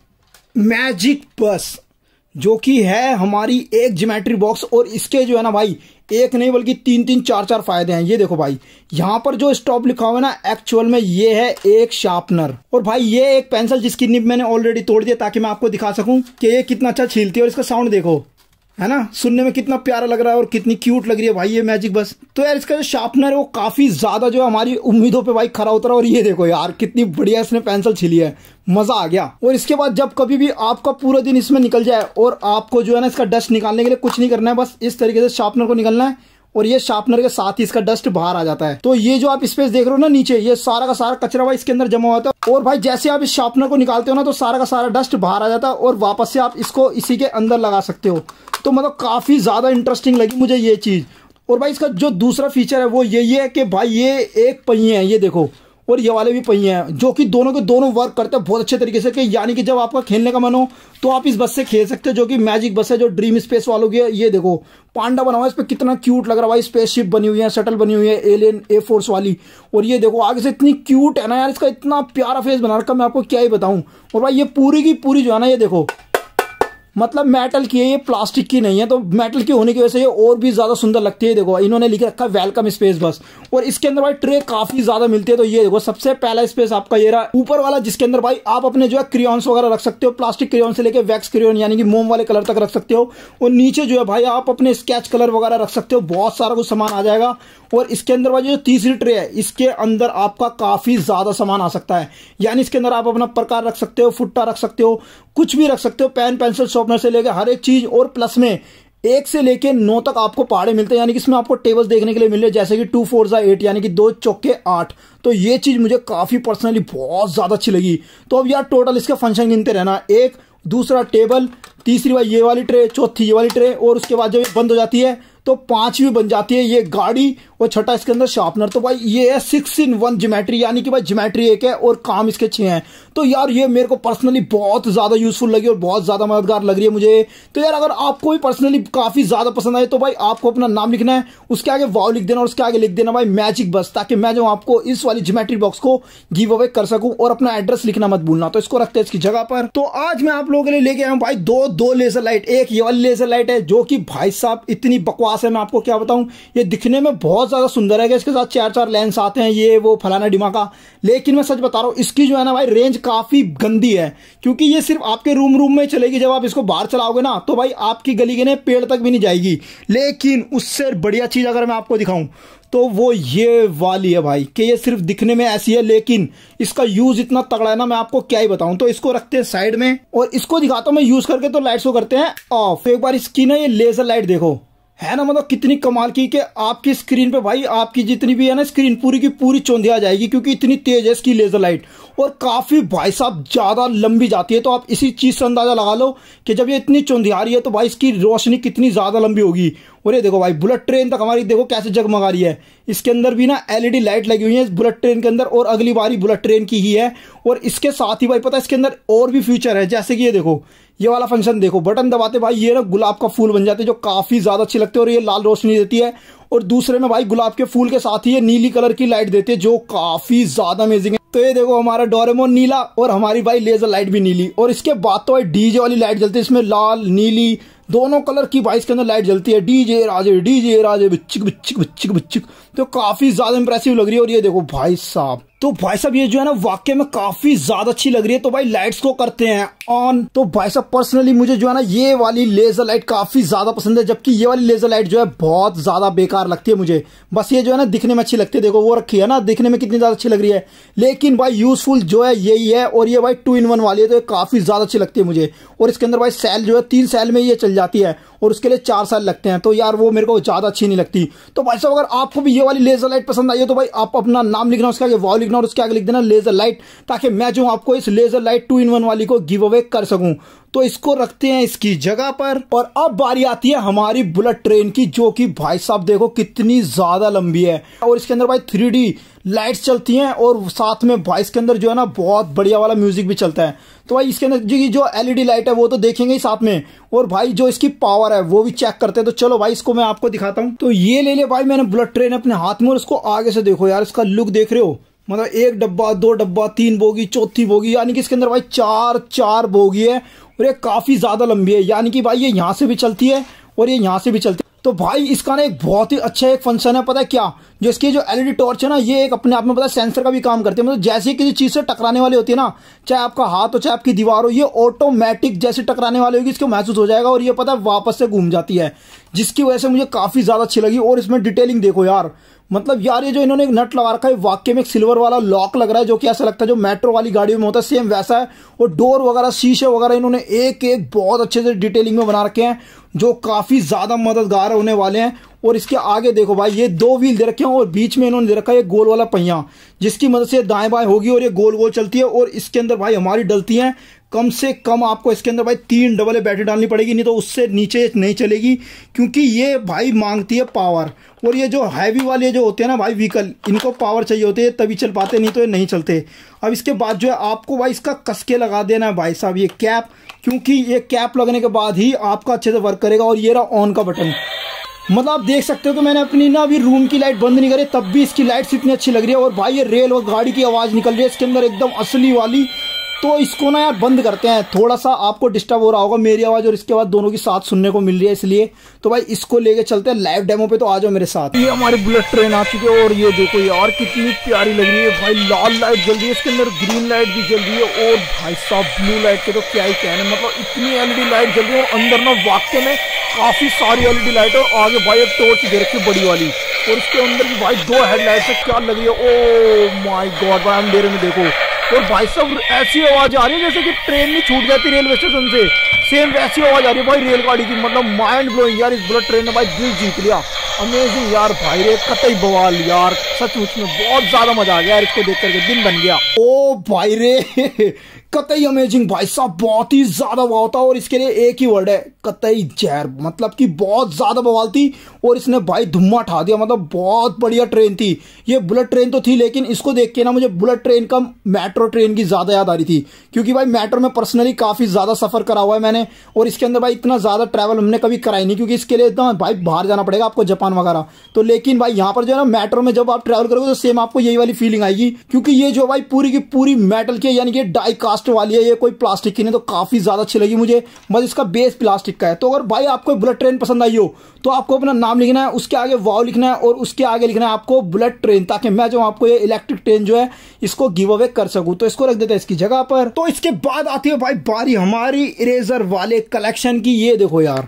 मैजिक बस, जो कि है हमारी एक ज्योमेट्री बॉक्स। और इसके जो है ना भाई एक नहीं बल्कि 3-3 4-4 फायदे हैं। ये देखो भाई यहां पर जो स्टॉप लिखा हुआ है ना, एक्चुअल में ये है एक शार्पनर। और भाई ये एक पेंसिल जिसकी निब मैंने ऑलरेडी तोड़ दिया, ताकि मैं आपको दिखा सकूं कि ये कितना अच्छा छीलती है। और इसका साउंड देखो, है ना, सुनने में कितना प्यारा लग रहा है और कितनी क्यूट लग रही है भाई ये मैजिक बस। तो यार इसका जो शार्पनर है वो काफी ज्यादा जो हमारी उम्मीदों पे भाई खरा उतरा। और ये देखो यार कितनी बढ़िया इसने पेंसिल छिली है, मजा आ गया। और इसके बाद जब कभी भी आपका पूरा दिन इसमें निकल जाए और आपको जो है ना इसका डस्ट निकालने के लिए कुछ नहीं करना है, बस इस तरीके से शार्पनर को निकलना है और ये शार्पनर के साथ ही इसका डस्ट बाहर आ जाता है। तो ये जो आप स्पेस देख रहे हो ना नीचे, ये सारा का सारा कचरा भाई इसके अंदर जमा होता है। और भाई जैसे आप इस शार्पनर को निकालते हो ना तो सारा का सारा डस्ट बाहर आ जाता है और वापस से आप इसको इसी के अंदर लगा सकते हो। तो मतलब काफी ज्यादा इंटरेस्टिंग लगी मुझे ये चीज। और भाई इसका जो दूसरा फीचर है वो यही है कि भाई ये एक पहिए हैं, ये देखो, और ये वाले भी पहिए हैं, जो कि दोनों के दोनों वर्क करते हैं बहुत अच्छे तरीके से। कि यानी कि जब आपका खेलने का मन हो तो आप इस बस से खेल सकते हो, जो कि मैजिक बस है, जो ड्रीम स्पेस वालों की है। ये देखो पांडा बना हुआ है, इस पे कितना क्यूट लग रहा है भाई, स्पेसशिप बनी हुई है, शटल बनी हुई है एलियन एयरफोर्स वाली। और ये देखो आगे से इतनी क्यूट है ना यार, इसका इतना प्यारा फेस बना रखा, मैं आपको क्या ही बताऊं। और भाई ये पूरी की पूरी जो है ना, ये देखो मतलब मेटल की है, ये प्लास्टिक की नहीं है। तो मेटल की होने की वजह से ये और भी ज्यादा सुंदर लगती है। देखो इन्होंने लिख रखा है वेलकम स्पेस बस। और इसके अंदर भाई ट्रे काफी ज्यादा मिलती है। तो ये देखो सबसे पहला स्पेस आपका ये रहा ऊपर वाला, जिसके अंदर भाई आप अपने जो है क्रेयॉन्स वगैरह रख सकते हो, प्लास्टिक क्रेयॉन से लेके वैक्स क्रेयॉन यानी कि मोम वाले कलर तक रख सकते हो। और नीचे जो है भाई आप अपने स्केच कलर वगैरह रख सकते हो, बहुत सारा कुछ सामान आ जाएगा। और इसके अंदर भाई जो तीसरी ट्रे है, इसके अंदर आपका काफी ज्यादा सामान आ सकता है। यानी इसके अंदर आप अपना प्रकार रख सकते हो, फुट्टा रख सकते हो, कुछ भी रख सकते हो, पेन पेंसिल शार्पनर से लेकर हर एक चीज। और प्लस में 1 से लेके 9 तक आपको पहाड़े मिलते हैं, यानी कि इसमें आपको टेबल्स देखने के लिए मिल रहे हैं, जैसे कि 2 4 8 यानी कि 2 चौके 8। तो ये चीज मुझे काफी पर्सनली बहुत ज्यादा अच्छी लगी। तो अब यार टोटल इसके फंक्शन गिनते रहना, एक दूसरा टेबल, तीसरी भाई ये वाली ट्रे, चौथी ये वाली ट्रे, और उसके बाद जब ये बंद हो जाती है तो 5वीं बन जाती है ये गाड़ी, और छठा इसके अंदर शार्पनर। तो भाई ये है 6-in-1 ज्योमेट्री, यानी कि भाई ज्योमेट्री एक है और काम इसके 6 हैं। तो यार ये मेरे को पर्सनली बहुत ज्यादा यूजफुल लगी और बहुत ज्यादा मददगार लग रही है मुझे। तो यार अगर आपको भी पर्सनली काफी ज्यादा पसंद आए तो भाई आपको अपना नाम लिखना है, उसके आगे वाव लिख देना और उसके आगे लिख देना भाई मैजिक बस, ताकि मैं जो आपको इस वाली ज्योमेट्री बॉक्स को गिव अवे कर सकूं। और अपना एड्रेस लिखना मत भूलना। तो इसको रखते हैं इसकी जगह पर। तो आज मैं आप लोगों के लिए लेके आया हूं भाई दो लेजर लाइट। एक ये वाली लेजर लाइट है जो कि भाई साहब इतनी बकवास है, मैं आपको क्या बताऊं। ये दिखने में बहुत ज्यादा सुंदर है कि इसके साथ 4-4 लेंस आते हैं, ये वो फलाना डिमाका। लेकिन मैं सच बता रहा हूं इसकी जो है ना भाई रेंज काफी गंदी है, क्योंकि ये सिर्फ आपके रूम में चलेगी। जब आप इसको बाहर चलाओगे ना तो भाई आपकी गली के पेड़ तक भी नहीं जाएगी। लेकिन उससे बढ़िया चीज अगर मैं आपको दिखाऊं तो वो ये वाली है भाई, कि ये सिर्फ दिखने में ऐसी है लेकिन इसका यूज इतना तगड़ा है ना, मैं आपको क्या ही बताऊं। तो इसको रखते हैं साइड में और इसको दिखाता हूं मैं यूज करके। तो लाइट्स को करते हैं ऑफ। एक बार इसकी ना ये लेजर लाइट देखो, है ना, मतलब कितनी कमाल की कि आपकी स्क्रीन पे भाई आपकी जितनी भी है ना स्क्रीन पूरी की पूरी चौंधिया जाएगी, क्योंकि इतनी तेज है इसकी लेजर लाइट और काफी भाई साहब ज्यादा लंबी जाती है। तो आप इसी चीज से अंदाजा लगा लो कि जब ये इतनी चौंधिया रही है तो भाई इसकी रोशनी कितनी ज्यादा लंबी होगी। और ये देखो भाई बुलेट ट्रेन तक हमारी देखो कैसे जगमगा रही है। इसके अंदर भी ना एलईडी लाइट लगी हुई है इस बुलेट ट्रेन के अंदर, और अगली बारी बुलेट ट्रेन की ही है। और इसके साथ ही भाई पता है इसके अंदर और भी फीचर है, जैसे कि ये देखो ये वाला फंक्शन देखो, बटन दबाते भाई ये ना गुलाब का फूल बन जाते हैं जो काफी ज्यादा अच्छे लगते हैं और ये लाल रोशनी देती है। और दूसरे में भाई गुलाब के फूल के साथ ही ये नीली कलर की लाइट देती है जो काफी ज्यादा अमेजिंग है। तो ये देखो हमारा डोरेमोन नीला और हमारी भाई लेजर लाइट भी नीली। और इसके बाद तो भाई डीजे वाली लाइट जलती है, इसमें लाल नीली दोनों कलर की भाई इसके अंदर लाइट जलती है। डीजे राजे बिच्चिक बिच्चिक बिच्चिक बिच्चिक, तो काफी ज्यादा इंप्रेसिव लग रही है। और ये देखो भाई साहब, तो भाई साहब ये जो है ना वाकई में काफी ज्यादा अच्छी लग रही है। तो भाई लाइट्स को करते हैं ऑन। तो भाई साहब पर्सनली मुझे जो है ना ये वाली लेजर लाइट काफी ज्यादा पसंद है, जबकि ये वाली लेजर लाइट जो है बहुत ज्यादा बेकार लगती है मुझे। बस ये जो है ना दिखने में अच्छी लगती है, देखो वो रखी है ना, दिखने में कितनी ज्यादा अच्छी लग रही है, लेकिन भाई यूजफुल जो है यही है। और ये भाई 2-in-1 वाली है तो ये काफी ज्यादा अच्छी लगती है मुझे। और इसके अंदर भाई सेल जो है 3 सेल में ये चल जाती है और उसके लिए 4 सेल लगते हैं, तो यार वो मेरे को ज्यादा अच्छी नहीं लगती। तो भाई साहब अगर आपको भी ये वाली लेजर लाइट पसंद आई है तो भाई आप अपना नाम लिखना, उसके आगे वाव लिखना और उसके आगे लिख देना लेजर लाइट, ताकि मैं जो आपको इस लेजर लाइट 2-in-1 वाली को गिव अवे कर सकूं। तो इसको रखते हैं इसकी जगह पर। और अब बारी आती है हमारी बुलेट ट्रेन की, जो कि भाई साहब देखो कितनी ज्यादा लंबी है। और इसके अंदर भाई 3D लाइट्स चलती हैं और साथ में भाई इसके अंदर जो है ना बहुत बढ़िया वाला म्यूजिक भी चलता है। तो भाई इसके अंदर जो एलईडी लाइट है वो तो देखेंगे ही साथ में, और भाई जो इसकी पावर है वो भी चेक करते हैं। तो चलो भाई इसको मैं आपको दिखाता हूँ। तो ये ले ले भाई मैंने बुलेट ट्रेन अपने हाथ में, और इसको आगे से देखो यार, इसका लुक देख रहे हो, मतलब 1 डब्बा 2 डब्बा 3 बोगी 4थी बोगी, यानी कि इसके अंदर भाई 4 बोगी है और ये काफी ज्यादा लंबी है, यानी कि भाई ये यहाँ से भी चलती है और ये यहाँ से भी चलती है। तो भाई इसका ना एक बहुत ही अच्छा एक फंक्शन है, पता है क्या, जो इसकी जो एलईडी टॉर्च है ना ये एक अपने आप में पता है सेंसर का भी काम करती है। मतलब जैसे किसी चीज से टकराने वाली होती है ना, चाहे आपका हाथ हो चाहे आपकी दीवार हो, ये ऑटोमेटिक जैसे टकराने वाली होगी इसको महसूस हो जाएगा और ये पता है वापस से घूम जाती है, जिसकी वजह से मुझे काफी ज्यादा अच्छी लगी। और इसमें डिटेलिंग देखो यार, मतलब यार ये जो इन्होंने एक नट लगा रखा है वाकई में एक सिल्वर वाला लॉक लग रहा है, जो कि ऐसा लगता है जो मेट्रो वाली गाड़ियों में होता है सेम वैसा है। और डोर वगैरह शीशे वगैरह इन्होंने एक एक बहुत अच्छे से डिटेलिंग में बना रखे हैं, जो काफी ज्यादा मददगार होने वाले हैं। और इसके आगे देखो भाई ये 2 व्हील दे रखे हैं और बीच में इन्होंने दे रखा है एक गोल वाला पहिया, जिसकी मदद से दाएं बाएं होगी और ये गोल गोल चलती है। और इसके अंदर भाई हमारी डलती हैं कम से कम, आपको इसके अंदर भाई 3 डबल ए बैटरी डालनी पड़ेगी, नहीं तो उससे नीचे नहीं चलेगी, क्योंकि ये भाई मांगती है पावर। और ये जो हैवी वाले जो होते हैं ना भाई व्हीकल, इनको पावर चाहिए होती है तभी चल पाते, नहीं तो ये नहीं चलते। अब इसके बाद जो है आपको भाई इसका कसके लगा देना है भाई साहब ये कैप, क्योंकि ये कैप लगने के बाद ही आपका अच्छे से वर्क करेगा। और ये रहा ऑन का बटन, मतलब आप देख सकते हो कि मैंने अपनी ना अभी रूम की लाइट बंद नहीं करी तब भी इसकी लाइट्स इतनी अच्छी लग रही है। और भाई ये रेल और गाड़ी की आवाज निकल रही है इसके अंदर एकदम असली वाली। तो इसको ना यार बंद करते हैं, थोड़ा सा आपको डिस्टर्ब हो रहा होगा मेरी आवाज और इसके बाद दोनों की साथ सुनने को मिल रही है, इसलिए तो भाई इसको लेके चलते हैं लाइव डेमो पे। तो आ जाओ मेरे साथ। ये हमारी बुलेट ट्रेन आ चुकी है और ये देखो यार कितनी प्यारी लग रही है भाई, लाल लाइट जल रही है इसके अंदर, ग्रीन लाइट भी जल रही है और भाई साहब ब्लू लाइट के तो क्या ही कहना, मतलब इतनी एलईडी लाइट जल रही है। और अंदर ना वाकई में काफी सारी एलईडी लाइट है, और आगे भाई एक टॉर्च दे रखी है बड़ी वाली, और इसके अंदर भी भाई 2 हेडलाइट है, क्या लग रही है, ओ माय गॉड भाई अंधेरे में देखो। और भाई साहब ऐसी आवाज आ रही है जैसे कि ट्रेन नहीं छूट जाती रेलवे स्टेशन से, सेम वैसी आवाज आ रही है भाई रेलगाड़ी की, मतलब माइंड ब्लोइंग यार। इस बुलेट ट्रेन ने भाई दिल जीत लिया, अमेजिंग यार भाई रे, कतई बवाल यार, सचमुच में बहुत ज्यादा मजा आ गया यार इसको देख करके, दिन बन गया। ओ भाई रे कतई अमेजिंग भाई साहब, बहुत ही ज्यादा वाव था। और इसके लिए एक ही वर्ड है, कतई जहर, मतलब कि बहुत ज्यादा बवाल थी और इसने भाई धुम्मा उठा दिया, मतलब बहुत बढ़िया ट्रेन थी ये। बुलेट ट्रेन तो थी, लेकिन इसको देख के ना मुझे बुलेट ट्रेन का मेट्रो ट्रेन की ज्यादा याद आ रही थी, क्योंकि भाई मेट्रो में पर्सनली काफी ज्यादा सफर करा हुआ है मैंने, और इसके अंदर भाई इतना ज्यादा ट्रैवल हमने कभी कराई नहीं, क्योंकि इसके लिए इतना भाई बाहर जाना पड़ेगा आपको, जापान वगैरह। तो लेकिन भाई यहाँ पर जो है ना मेट्रो में जब आप ट्रैवल करोगे तो सेम आपको यही वाली फीलिंग आएगी, क्योंकि ये जो भाई पूरी की पूरी मेटल की यानी कि डाई कास्ट वाली है, ये कोई प्लास्टिक की नहीं, तो काफी ज्यादा अच्छी लगी मुझे, बस इसका बेस प्लास्टिक का है। तो अगर भाई आपको बुलेट ट्रेन पसंद आई हो तो आपको अपना नाम लिखना है, उसके आगे वाव लिखना है और उसके आगे लिखना है आपको बुलेट ट्रेन, ताकि मैं जो आपको ये इलेक्ट्रिक ट्रेन जो है इसको गिव अवे कर सकूं। तो इसको रख देते हैं इसकी जगह पर। तो इसके बाद आती है भाई बारी हमारी इरेजर वाले कलेक्शन की। ये देखो यार,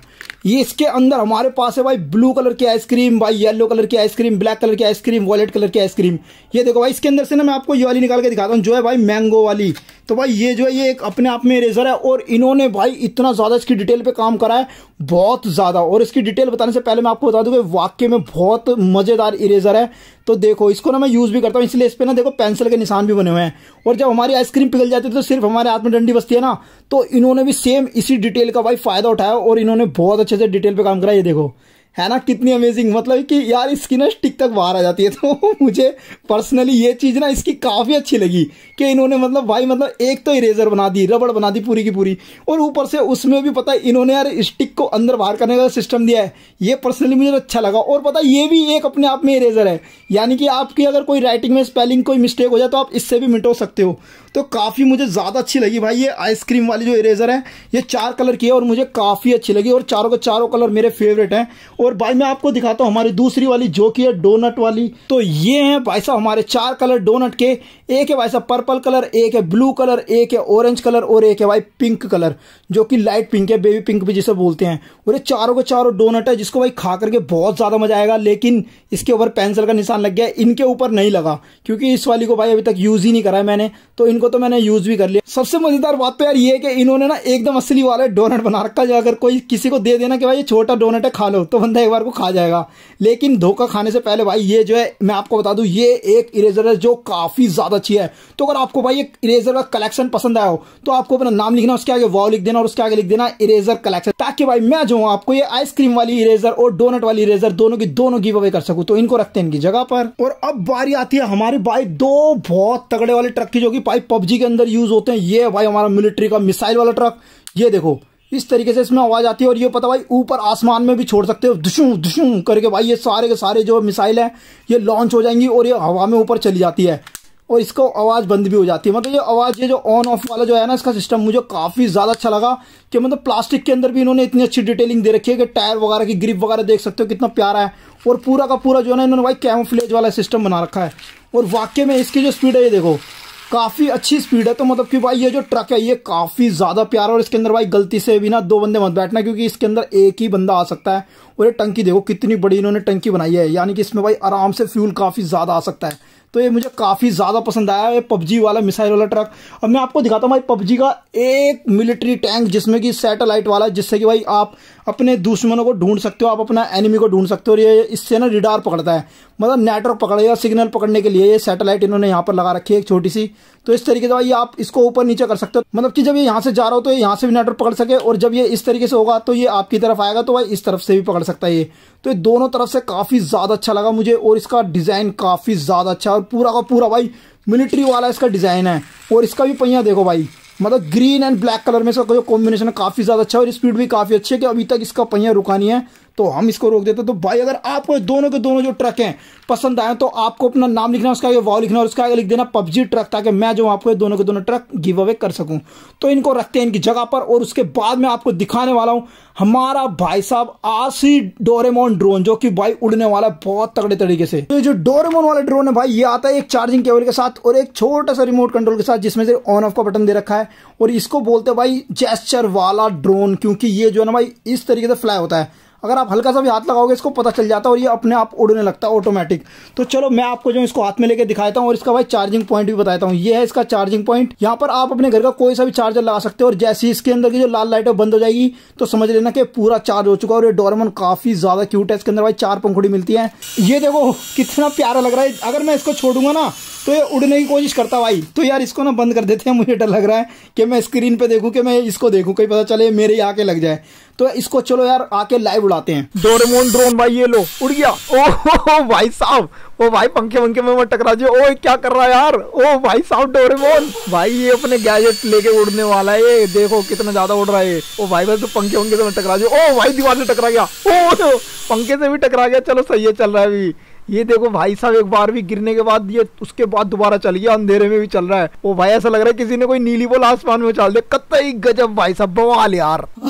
ये इसके अंदर हमारे पास है भाई ब्लू कलर की आइसक्रीम, भाई येलो कलर की आइसक्रीम, ब्लैक कलर की आइसक्रीम, वॉयलेट कलर की आइसक्रीम। ये देखो भाई इसके अंदर से ना मैं आपको ये वाली निकाल के दिखाता हूँ जो है भाई मैंगो वाली। तो भाई ये जो है ये एक अपने आप में इरेजर है और इन्होंने भाई इतना ज्यादा इसकी डिटेल पे काम करा है, बहुत ज्यादा। और इसकी डिटेल बताने से पहले मैं आपको बता दूं कि वाकई में बहुत मजेदार इरेजर है। तो देखो इसको ना मैं यूज भी करता हूँ, इसलिए इस पे ना देखो पेंसिल के निशान भी बने हुए हैं। और जब हमारी आइसक्रीम पिघल जाती है तो सिर्फ हमारे हाथ में डंडी बचती है ना, तो इन्होंने भी सेम इसी डिटेल का भाई फायदा उठाया और इन्होंने बहुत अच्छे से डिटेल पे काम करा। ये देखो है ना कितनी अमेजिंग, मतलब कि यार इसकी ना स्टिक तक बाहर आ जाती है। तो मुझे पर्सनली ये चीज ना इसकी काफी अच्छी लगी कि इन्होंने मतलब भाई मतलब एक तो इरेजर बना दी, रबड़ बना दी पूरी की पूरी, और ऊपर से उसमें भी पता है इन्होंने यार स्टिक को अंदर बाहर करने का सिस्टम दिया है। ये पर्सनली मुझे अच्छा लगा। और पता है ये भी एक अपने आप में इरेजर है, यानी कि आपकी अगर कोई राइटिंग में स्पेलिंग कोई मिस्टेक हो जाए तो आप इससे भी मिटो सकते हो। तो काफी मुझे ज्यादा अच्छी लगी भाई ये आइसक्रीम वाली जो इरेजर है। ये 4 कलर की है और मुझे काफी अच्छी लगी और चारों के चारों कलर मेरे फेवरेट हैं। और भाई मैं आपको दिखाता हूं हमारी दूसरी वाली जो कि है डोनट वाली। तो ये है भाई साहब हमारे 4 कलर डोनट के। एक है भाई साहब पर्पल कलर, एक है ब्लू कलर, एक है ऑरेंज कलर और एक है भाई पिंक कलर जो कि लाइट पिंक है, बेबी पिंक भी जिसे बोलते हैं। और ये चारों के चारों डोनट है जिसको भाई खा करके बहुत ज्यादा मजा आएगा। लेकिन इसके ऊपर पेंसिल का निशान लग गया है, इनके ऊपर नहीं लगा क्योंकि इस वाली को भाई अभी तक यूज ही नहीं करा है मैंने, तो इनको तो मैंने यूज भी कर लिया। सबसे मजेदार बात तो यार ये है कि इन्होंने ना एकदम असली वाला डोनट बना रखा है। अगर कोई किसी को दे देना कि भाई ये छोटा डोनट है खा लो, तो बंदा एक बार को खा जाएगा। लेकिन धोखा खाने से पहले भाई ये जो है मैं आपको बता दूं ये एक इरेजर है जो काफी ज्यादा अच्छी है। तो अगर आपको भाई एक इरेजर का कलेक्शन पसंद आया हो तो आपको अपना नाम लिखना, उसके आगे वाव लिख देना और उसके आगे लिख देना इरेजर कलेक्शन, ताकि भाई मैं जो हूं आपको ये आइसक्रीम वाली इरेजर और डोनट वाली इरेजर दोनों की दोनों गिव अवे कर सकूं। तो इनको रखते हैं इनकी जगह पर। और अब बारी आती है हमारे भाई 2 बहुत तगड़े वाले ट्रक की जो कि भाई पबजी के अंदर यूज होते हैं। ये भाई हमारा मिलिट्री का मिसाइल वाला ट्रक। ये देखो इस तरीके से इसमें आवाज आती है और ये पता भाई ऊपर आसमान में भी छोड़ सकते हो, दुशू दुशू करके भाई ये सारे के सारे जो मिसाइल है ये लॉन्च हो जाएंगी और ये हवा में ऊपर चली जाती है और इसको आवाज बंद भी हो जाती है। मतलब ये आवाज ये जो ऑन ऑफ वाला जो है ना इसका सिस्टम मुझे काफी ज्यादा अच्छा लगा कि मतलब प्लास्टिक के अंदर भी इन्होंने इतनी अच्छी डिटेलिंग दे रखी है कि टायर वगैरह की ग्रिप वगैरह देख सकते हो कितना प्यारा है। और पूरा का पूरा जो है ना इन्होंने भाई कैमोफ्लेज वाला सिस्टम बना रखा है। और वाकई में इसकी जो स्पीड है ये देखो काफी अच्छी स्पीड है। तो मतलब कि भाई ये जो ट्रक है ये काफी ज्यादा प्यारा। और इसके अंदर भाई गलती से भी ना 2 बंदे मत बैठना क्योंकि इसके अंदर एक ही बंदा आ सकता है। और ये टंकी देखो कितनी बड़ी इन्होंने टंकी बनाई है, यानी कि इसमें भाई आराम से फ्यूल काफी ज्यादा आ सकता है। तो ये मुझे काफी ज्यादा पसंद आया ये पबजी वाला मिसाइल वाला ट्रक। अब मैं आपको दिखाता हूँ भाई पबजी का एक मिलिट्री टैंक जिसमें कि सैटेलाइट वाला, जिससे कि भाई आप अपने दुश्मनों को ढूंढ सकते हो, आप अपना एनिमी को ढूंढ सकते हो। और ये इससे ना रिडार पकड़ता है, मतलब नेटवर्क पकड़ेगा, सिग्नल पकड़ने के लिए ये सैटेलाइट इन्होंने यहाँ पर लगा रखी है एक छोटी सी। तो इस तरीके से भाई आप इसको ऊपर नीचे कर सकते हो, मतलब कि जब ये यहाँ से जा रहा हो तो ये यहाँ से भी नेटवर्क पकड़ सके और जब ये इस तरीके से होगा तो ये आपकी तरफ आएगा तो भाई इस तरफ से भी पकड़ सकता है ये। तो ये दोनों तरफ से काफी ज्यादा अच्छा लगा मुझे और इसका डिजाइन काफी ज्यादा अच्छा और पूरा का पूरा भाई मिलिट्री वाला इसका डिजाइन है। और इसका भी पहिया देखो भाई, मतलब ग्रीन एंड ब्लैक कलर में इसका जो कॉम्बिनेशन है काफी ज्यादा अच्छा है और स्पीड भी काफी अच्छी है कि अभी तक इसका पहिया रुका नहीं है। तो हम इसको रोक देते। तो भाई अगर आपको दोनों के दोनों जो ट्रक हैं पसंद आए तो आपको अपना नाम लिखना, उसका आगे वाव लिखना और उसका आगे लिख देना पबजी ट्रक, ताकि मैं जो आपको दोनों के दोनों ट्रक गिव अवे कर सकूं। तो इनको रखते हैं इनकी जगह पर। और उसके बाद मैं आपको दिखाने वाला हूं हमारा भाई साहब आरसी डोरेमोन ड्रोन जो कि भाई उड़ने वाला है बहुत तगड़े तरीके से। तो जो डोरेमोन वाला ड्रोन है भाई ये आता है एक चार्जिंग केबल के साथ और एक छोटा सा रिमोट कंट्रोल के साथ जिसमें से ऑन ऑफ का बटन दे रखा है। और इसको बोलते हैं भाई जेस्चर वाला ड्रोन, क्योंकि ये जो है ना भाई इस तरीके से फ्लाई होता है। अगर आप हल्का सा भी हाथ लगाओगे इसको पता चल जाता है और ये अपने आप उड़ने लगता है ऑटोमेटिक। तो चलो मैं आपको जो इसको हाथ में लेके दिखाता हूँ और इसका भाई चार्जिंग पॉइंट भी बताता हूँ। ये है इसका चार्जिंग पॉइंट। यहाँ पर आप अपने घर का कोई सा भी चार्जर लगा सकते हो और जैसे ही इसके अंदर की जो लाल लाइट है बंद हो जाएगी तो समझ लेना कि पूरा चार्ज हो चुका है। और ये डोरेमोन काफी ज्यादा क्यूट है। इसके अंदर भाई 4 पंखुड़ी मिलती है। ये देखो कितना प्यारा लग रहा है। अगर मैं इसको छोड़ूंगा ना तो ये उड़ने की कोशिश करता भाई। तो यार इसको ना बंद कर देते हैं, मुझे डर लग रहा है कि मैं स्क्रीन पे देखूं कि मैं इसको देखूं, कहीं पता चले मेरे ही आके लग जाए। तो इसको चलो यार आके लाइव उड़ाते हैं। डोरेमोन ड्रोन भाई ये लो उड़ गया। ओ भाई साहब, ओ भाई पंखे वंखे में मत टकरा जाओ। ओ क्या कर रहा है यार, ओ भाई साहब डोरेमोन भाई ये अपने गैजेट लेके उड़ने वाला है। ये देखो कितना ज्यादा उड़ रहा है। ओ भाई बस तो पंखे वंखे से मत टकरा जाओ। ओ भाई दीवार से टकरा गया, ओ पंखे से भी टकरा गया। चलो सही है, चल रहा है अभी। ये देखो भाई साहब एक बार भी गिरने के बाद ये उसके बाद दोबारा चल गया, अंधेरे में भी चल रहा है। ओ भाई ऐसा लग रहा है किसी ने कोई नीली बॉल आसमान में उछाल दे। कतई गजब भाई साहब, बवाल यार।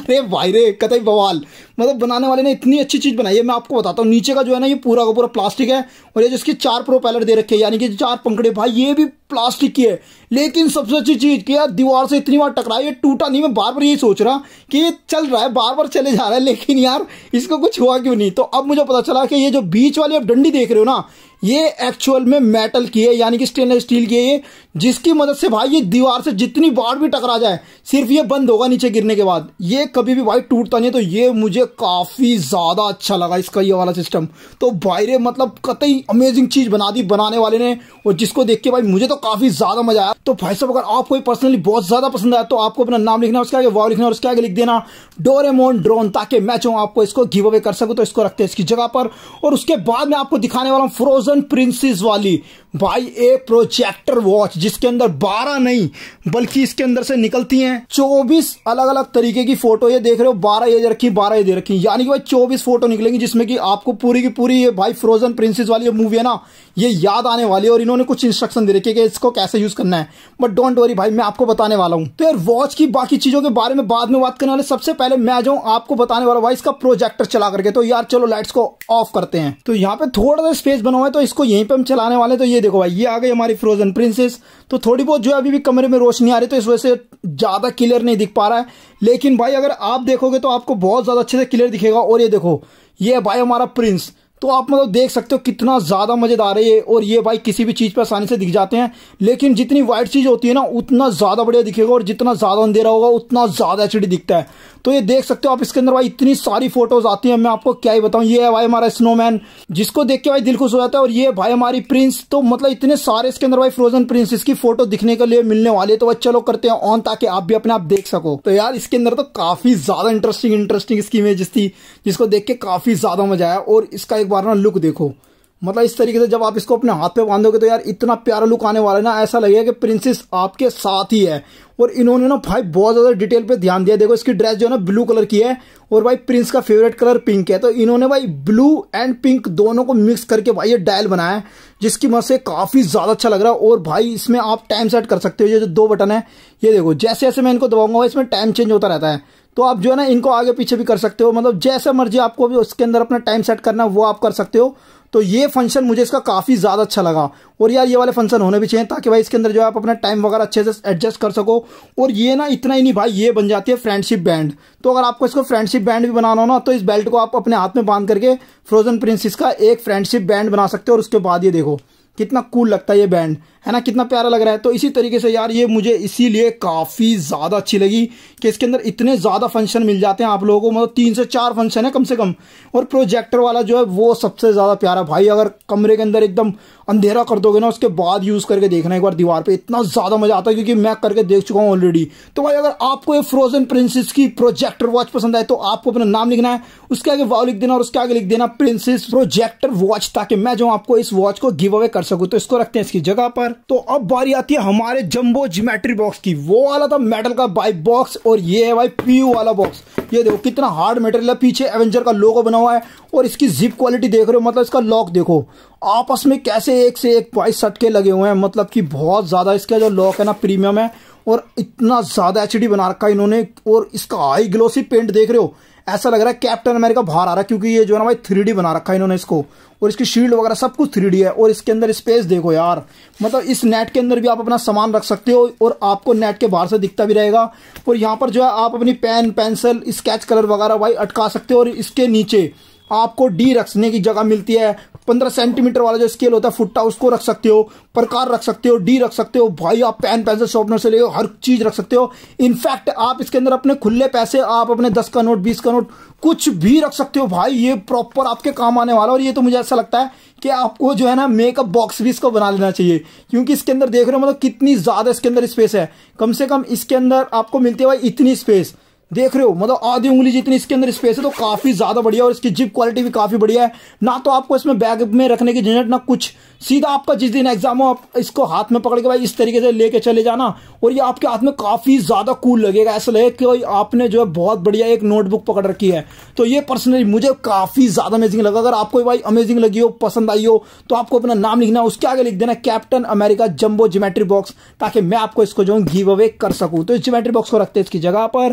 अरे भाई रे कतई बवाल, मतलब बनाने वाले ने इतनी अच्छी चीज बनाई है। मैं आपको बताता हूँ, नीचे का जो है ना ये पूरा का पूरा प्लास्टिक है, और ये जो इसके 4 प्रोपेलर दे रखे हैं यानी कि 4 पंखड़े भाई ये भी प्लास्टिक की है। लेकिन सबसे अच्छी चीज कि यार दीवार से इतनी बार टकराया ये टूटा नहीं। मैं बार बार यही सोच रहा कि ये चल रहा है, बार बार चले जा रहा है, लेकिन यार इसको कुछ हुआ क्यों नहीं। तो अब मुझे पता चला कि ये जो बीच वाली आप डंडी देख रहे हो ना, ये एक्चुअल में मेटल की है यानी कि स्टेनलेस स्टील की है ये, जिसकी मदद से भाई ये दीवार से जितनी बार भी टकरा जाए सिर्फ ये बंद होगा नीचे गिरने के बाद, ये कभी भी भाई टूटता नहीं। तो ये मुझे काफी ज्यादा अच्छा लगा इसका ये वाला सिस्टम। तो भाई रे मतलब कतई अमेजिंग चीज बना दी बनाने वाले ने, और जिसको देख के भाई मुझे तो काफी ज्यादा मजा आया। तो भाई साहब अगर आपको पर्सनली बहुत ज्यादा पसंद आया तो आपको अपना नाम लिखना, उसके आगे वाव लिखना और उसके आगे लिख देना डोरेमोन ड्रोन, ताकि मैं चाहूँ आपको इसको गिव अवे कर सकूं। तो इसको रखते हैं इसकी जगह पर, और उसके बाद मैं आपको दिखाने वाला हूँ फ्रोजन प्रिंसेस वाली भाई एक प्रोजेक्टर वॉच, जिसके अंदर 12 नहीं बल्कि इसके अंदर से निकलती हैं 24 अलग अलग तरीके की फोटो। ये देख रहे हो 12 ये रखी 12 ये दे रखी, यानी कि भाई 24 फोटो निकलेंगी, जिसमें कि आपको पूरी की पूरी ये भाई फ्रोजन प्रिंसेस वाली मूवी है ना ये याद आने वाली है। और इन्होंने कुछ इंस्ट्रक्शन दे रखे हैं कि इसको कैसे यूज करना है, बट डोंट वरी भाई मैं आपको बताने वाला हूं। तो यार वॉच की बाकी चीजों के बारे में बाद में बात करने वाले, सबसे पहले मैं जो आपको बताने वाला भाई इसका प्रोजेक्टर चला करके। तो यार चलो लाइट्स को ऑफ करते हैं। तो यहाँ पे थोड़ा सा स्पेस बना हुआ है तो इसको यहीं पे हम चलाने वाले। तो ये देखो भाई ये आ गई हमारी फ्रोजन प्रिंसेस। तो थोड़ी बहुत जो अभी भी कमरे में रोशनी आ रही तो इस वजह से ज्यादा क्लियर नहीं दिख पा रहा है, लेकिन भाई अगर आप देखोगे तो आपको बहुत ज्यादा अच्छे से क्लियर दिखेगा। और ये देखो ये भाई हमारा प्रिंस, तो आप मतलब देख सकते हो कितना ज्यादा मजेदार है ये। और ये भाई किसी भी चीज पर आसानी से दिख जाते हैं, लेकिन जितनी वाइट चीज होती है ना उतना ज्यादा बढ़िया दिखेगा, और जितना ज्यादा अंधेरा होगा उतना ज्यादा एचडी दिखता है। तो ये देख सकते हो आप इसके अंदर भाई इतनी सारी फोटोज आती हैं, मैं आपको क्या ही बताऊं। ये है भाई हमारा स्नोमैन, जिसको देख के भाई दिल खुश हो जाता है। और ये भाई हमारी प्रिंस, तो मतलब इतने सारे इसके अंदर भाई फ्रोजन प्रिंसेस की फोटो दिखने के लिए मिलने वाली है। तो भाई चलो करते हैं ऑन, ताकि आप भी अपने आप देख सको। तो यार इसके अंदर तो काफी ज्यादा इंटरेस्टिंग इसकी इमेजेस थी, जिसको देख के काफी ज्यादा मजा आया। और इसका एक बार ना लुक देखो, मतलब इस तरीके से जब आप इसको अपने हाथ पे बांधोगे तो यार इतना प्यारा लुक आने वाला है ना, ऐसा लगेगा कि प्रिंसेस आपके साथ ही है। और इन्होंने ना भाई बहुत ज्यादा डिटेल पे ध्यान दिया। देखो इसकी ड्रेस जो है ना ब्लू कलर की है, और भाई प्रिंस का फेवरेट कलर पिंक है। तो इन्होंने भाई ब्लू एंड पिंक दोनों को मिक्स करके भाई ये डायल बनाया है, जिसकी मदद से काफी ज्यादा अच्छा लग रहा है। और भाई इसमें आप टाइम सेट कर सकते हो। ये जो 2 बटन है ये देखो, जैसे जैसे मैं इनको दबाऊंगा इसमें टाइम चेंज होता रहता है। तो आप जो है ना इनको आगे पीछे भी कर सकते हो, मतलब जैसे मर्जी आपको भी उसके अंदर अपना टाइम सेट करना वो आप कर सकते हो। तो ये फंक्शन मुझे इसका काफी ज्यादा अच्छा लगा। और यार ये वाले फंक्शन होने भी चाहिए, ताकि भाई इसके अंदर जो है आप अपना टाइम वगैरह अच्छे से एडजस्ट कर सको। और ये ना इतना ही नहीं भाई, ये बन जाती है फ्रेंडशिप बैंड। तो अगर आपको इसको फ्रेंडशिप बैंड भी बनाना हो ना, तो इस बेल्ट को आप अपने हाथ में बांध करके फ्रोजन प्रिंसेस का एक फ्रेंडशिप बैंड बना सकते हो। और उसके बाद ये देखो कितना कूल लगता है ये बैंड, है ना, कितना प्यारा लग रहा है। तो इसी तरीके से यार ये मुझे इसीलिए काफी ज्यादा अच्छी लगी कि इसके अंदर इतने ज्यादा फंक्शन मिल जाते हैं आप लोगों को, मतलब 3 से 4 फंक्शन है कम से कम। और प्रोजेक्टर वाला जो है वो सबसे ज्यादा प्यारा भाई। अगर कमरे के अंदर एकदम अंधेरा कर दोगे ना, उसके बाद यूज करके देखना एक बार दीवार पे, इतना ज्यादा मजा आता है, क्योंकि मैं करके देख चुका हूं ऑलरेडी। तो भाई अगर आपको ये फ्रोजन प्रिंसेस की प्रोजेक्टर वॉच पसंद आए तो आपको अपना नाम लिखना है, उसके आगे वाव लिख देना और उसके आगे लिख देना प्रिंसेस प्रोजेक्टर वॉच, ताकि मैं जो आपको इस वॉच को गिव अवे कर सकूं। तो इसको रखते हैं इसकी जगह पर। तो अब बारी आती है हमारे जंबो ज्योमेट्री बॉक्स की। वो वाला था मेटल का बाइक बॉक्स, और ये है भाई पीयू वाला बॉक्स। ये देखो कितना हार्ड मटेरियल है, पीछे एवेंजर का लोगो बना हुआ है। और इसकी जिप क्वालिटी देख रहे हो, मतलब इसका लॉक देखो आपस में कैसे एक से एक भाई सटके लगे हुए हैं, मतलब कि बहुत ज्यादा इसका जो लॉक है ना प्रीमियम है। और इतना ज्यादा एचडी बना रखा है इन्होंने। और इसका हाई ग्लोसी पेंट देख रहे हो, ऐसा लग रहा है कैप्टन अमेरिका बाहर आ रहा है, क्योंकि ये जो है ना भाई 3D बना रखा है इन्होंने इसको। और इसकी शील्ड वगैरह सब कुछ 3D है। और इसके अंदर स्पेस देखो यार, मतलब इस नेट के अंदर भी आप अपना सामान रख सकते हो, और आपको नेट के बाहर से दिखता भी रहेगा। और यहाँ पर जो है आप अपनी पेन पेंसिल स्केच कलर वगैरह भाई अटका सकते हो। और इसके नीचे आपको डी रखने की जगह मिलती है। 15 सेंटीमीटर वाला जो स्केल होता है फुट्टा, उसको रख सकते हो, प्रकार रख सकते हो, डी रख सकते हो भाई। आप पेन पेंसिल शॉर्पनर से ले हर चीज रख सकते हो। इनफैक्ट आप इसके अंदर अपने खुले पैसे, आप अपने 10 का नोट 20 का नोट कुछ भी रख सकते हो भाई। ये प्रॉपर आपके काम आने वाला। और ये तो मुझे ऐसा लगता है कि आपको जो है ना मेकअप बॉक्स भी इसको बना लेना चाहिए, क्योंकि इसके अंदर देख रहे हो मतलब कितनी ज्यादा इसके अंदर स्पेस है। कम से कम इसके अंदर आपको मिलती है भाई इतनी स्पेस, देख रहे हो, मतलब आधी उंगली जितनी इसके अंदर स्पेस है। तो काफी ज्यादा बढ़िया। और इसकी जिप क्वालिटी भी काफी बढ़िया है ना। तो आपको इसमें बैग में रखने की झंझट ना कुछ, सीधा आपका जिस दिन एग्जाम हो आप इसको हाथ में पकड़ के भाई इस तरीके से लेके चले जाना। और ये आपके हाथ में काफी ज्यादा कूल लगेगा, ऐसा लगेगा कि आपने जो है बहुत बढ़िया एक नोटबुक पकड़ रखी है। तो ये पर्सनली मुझे काफी ज्यादा अमेजिंग लगा। अगर आपको भाई अमेजिंग लगी हो, पसंद आई हो, तो आपको अपना नाम लिखना, उसके आगे लिख देना captain America jumbo geometry box, ताकि मैं आपको इसको जो गिव अवे कर सकूं। तो इस ज्योमेट्री बॉक्स को रखते हैं इसकी जगह पर। तो अब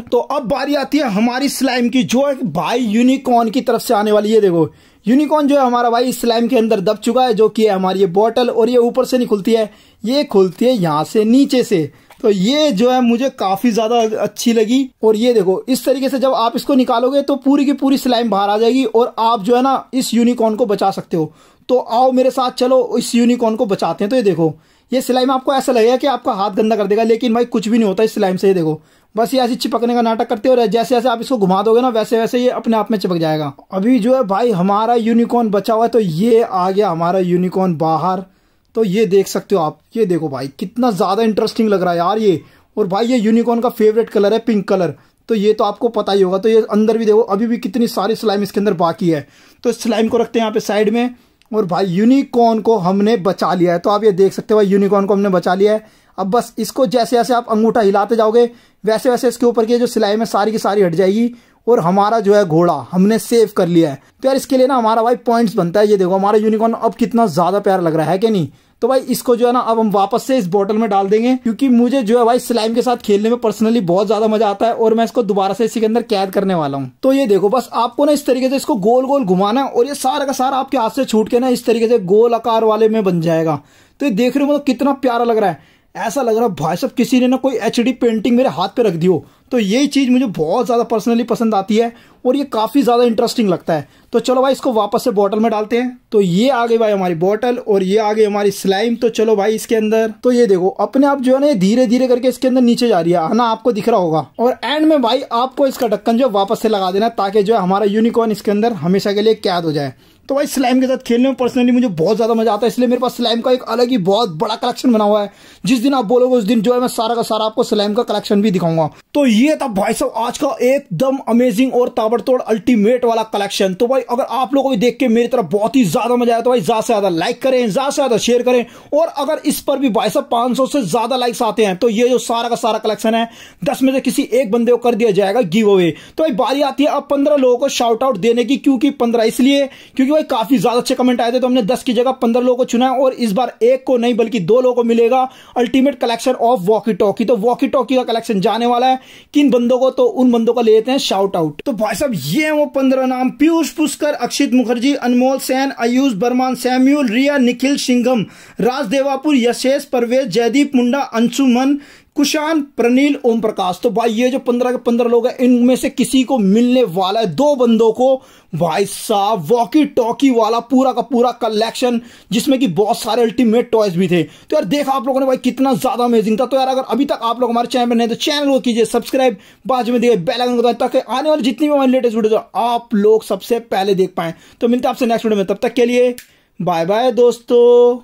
बारी आती है हमारी स्लाइम की, जो है भाई यूनिकॉर्न की तरफ से आने वाली है। देखो यूनिकॉर्न जो है हमारा भाई स्लाइम के अंदर दब चुका है, जो कि है हमारी ये बॉटल, और ये ऊपर से नहीं खुलती है, ये खुलती है यहाँ से नीचे से। तो ये जो है मुझे काफी ज्यादा अच्छी लगी। और ये देखो इस तरीके से जब आप इसको निकालोगे तो पूरी की पूरी स्लाइम बाहर आ जाएगी और आप जो है ना इस यूनिकॉर्न को बचा सकते हो। तो आओ मेरे साथ चलो इस यूनिकॉर्न को बचाते हैं। तो ये देखो ये स्लाइम आपको ऐसा लगेगा कि आपका हाथ गंदा कर देगा, लेकिन भाई कुछ भी नहीं होता इस स्लाइम से। ये देखो बस ये ऐसी चिपकने का नाटक करते हो, और जैसे जैसे आप इसको घुमा दोगे ना वैसे वैसे ये अपने आप में चिपक जाएगा। अभी जो है भाई हमारा यूनिकॉर्न बचा हुआ है, तो ये आ गया हमारा यूनिकॉर्न बाहर। तो ये देख सकते हो आप, ये देखो भाई कितना ज्यादा इंटरेस्टिंग लग रहा है यार ये। और भाई ये यूनिकॉर्न का फेवरेट कलर है पिंक कलर, तो ये तो आपको पता ही होगा। तो ये अंदर भी देखो अभी भी कितनी सारी स्लाइम इसके अंदर बाकी है। तो स्लाइम को रखते हैं यहाँ पे साइड में, और भाई यूनिकॉर्न को हमने बचा लिया है। तो आप ये देख सकते हो भाई यूनिकॉर्न को हमने बचा लिया है। अब बस इसको जैसे जैसे आप अंगूठा हिलाते जाओगे वैसे वैसे इसके ऊपर की जो स्लाइम है सारी की सारी हट जाएगी, और हमारा जो है घोड़ा हमने सेव कर लिया है। तो यार इसके लिए ना हमारा भाई पॉइंट्स बनता है। ये देखो हमारा यूनिकॉर्न अब कितना ज्यादा प्यारा लग रहा है कि नहीं। तो भाई इसको जो है ना अब हम वापस से इस बोतल में डाल देंगे, क्योंकि मुझे जो है भाई स्लाइम के साथ खेलने में पर्सनली बहुत ज्यादा मजा आता है, और मैं इसको दोबारा से इसी के अंदर कैद करने वाला हूँ। तो ये देखो बस आपको ना इस तरीके से इसको गोल गोल घुमाना, और ये सारा का सारा आपके हाथ से छूट के ना इस तरीके से गोल आकार वाले में बन जाएगा। तो ये देख रहे हो मतलब कितना प्यारा लग रहा है। ऐसा लग रहा है भाई साहब किसी ने ना कोई HD पेंटिंग मेरे हाथ पे रख दी हो। तो यही चीज मुझे बहुत ज्यादा पर्सनली पसंद आती है, और ये काफी ज्यादा इंटरेस्टिंग लगता है। तो चलो भाई इसको वापस से बोतल में डालते हैं। तो ये आ गई भाई हमारी बोतल, और ये आ गई हमारी स्लाइम। तो चलो भाई इसके अंदर, तो ये देखो अपने आप जो है ना धीरे धीरे करके इसके अंदर नीचे जा रही है ना, आपको दिख रहा होगा। और एंड में भाई आपको इसका ढक्कन जो वापस से लगा देना, ताकि जो है हमारा यूनिकॉर्न इसके अंदर हमेशा के लिए कैद हो जाए। तो भाई स्लाइम के साथ खेलने में पर्सनली मुझे बहुत ज्यादा मजा आता है, इसलिए मेरे पास स्लाइम का एक अलग ही बहुत बड़ा कलेक्शन बना हुआ है। जिस दिन आप बोलोगे उस दिन जो है मैं सारा का सारा आपको स्लाइम का कलेक्शन भी दिखाऊंगा। तो ये था भाई साहब आज का एकदम अमेजिंग और ताबड़तोड़ अल्टीमेट वाला कलेक्शन। तो भाई अगर आप लोगों को भी देख के मेरी तरफ बहुत ही ज्यादा मजा आया तो भाई ज्यादा से ज्यादा लाइक करें, ज्यादा से ज्यादा शेयर करें, और अगर इस पर भी भाई साहब 500 से ज्यादा लाइक्स आते हैं तो ये जो सारा का सारा कलेक्शन है 10 में से किसी एक बंदे को कर दिया जाएगा गिव अवे। तो भाई बारी आती है अब 15 लोगों को शाउट आउट देने की। क्योंकि 15 इसलिए क्योंकि भाई काफी ज्यादा अच्छे कमेंट आए थे, तो हमने 10 की जगह 15 लोगों को चुना है, और इस बार एक को नहीं बल्कि 2 लोगों को मिलेगा ultimate collection of walkie talkie. तो वॉकी टॉकी का कलेक्शन जाने वाला है किन बंदों को, तो उन बंदों को लेते हैं शाउट आउट। तो भाई साहब ये है वो 15 नाम: पीयूष पुष्कर, अक्षित मुखर्जी, अनमोल सेन, आयुष बर्मान, सैम्यूल, रिया, निखिल सिंघम, राज देवापुर, यशेष, परवेज, जयदीप मुंडा, अंशुमन, कुशान, प्रनील, ओम प्रकाश। तो भाई ये जो 15 के 15 लोग हैं इनमें से किसी को मिलने वाला है 2 बंदों को भाई साहब वॉकी टॉकी वाला पूरा का पूरा कलेक्शन, जिसमें कि बहुत सारे अल्टीमेट टॉयज भी थे। तो यार देखा आप लोगों ने भाई कितना ज्यादा अमेजिंग था। तो यार अगर अभी तक आप लोग हमारे चैनल पर नहीं तो चैनल को कीजिए सब्सक्राइब, बाजू में दिए बेल आइकन को दबाएं ताकि आने वाली जितनी भी हमारी लेटेस्ट वीडियो आप लोग सबसे पहले देख पाएं। तो मिलते हैं आपसे नेक्स्ट वीडियो में, तब तक के लिए बाय बाय दोस्तों।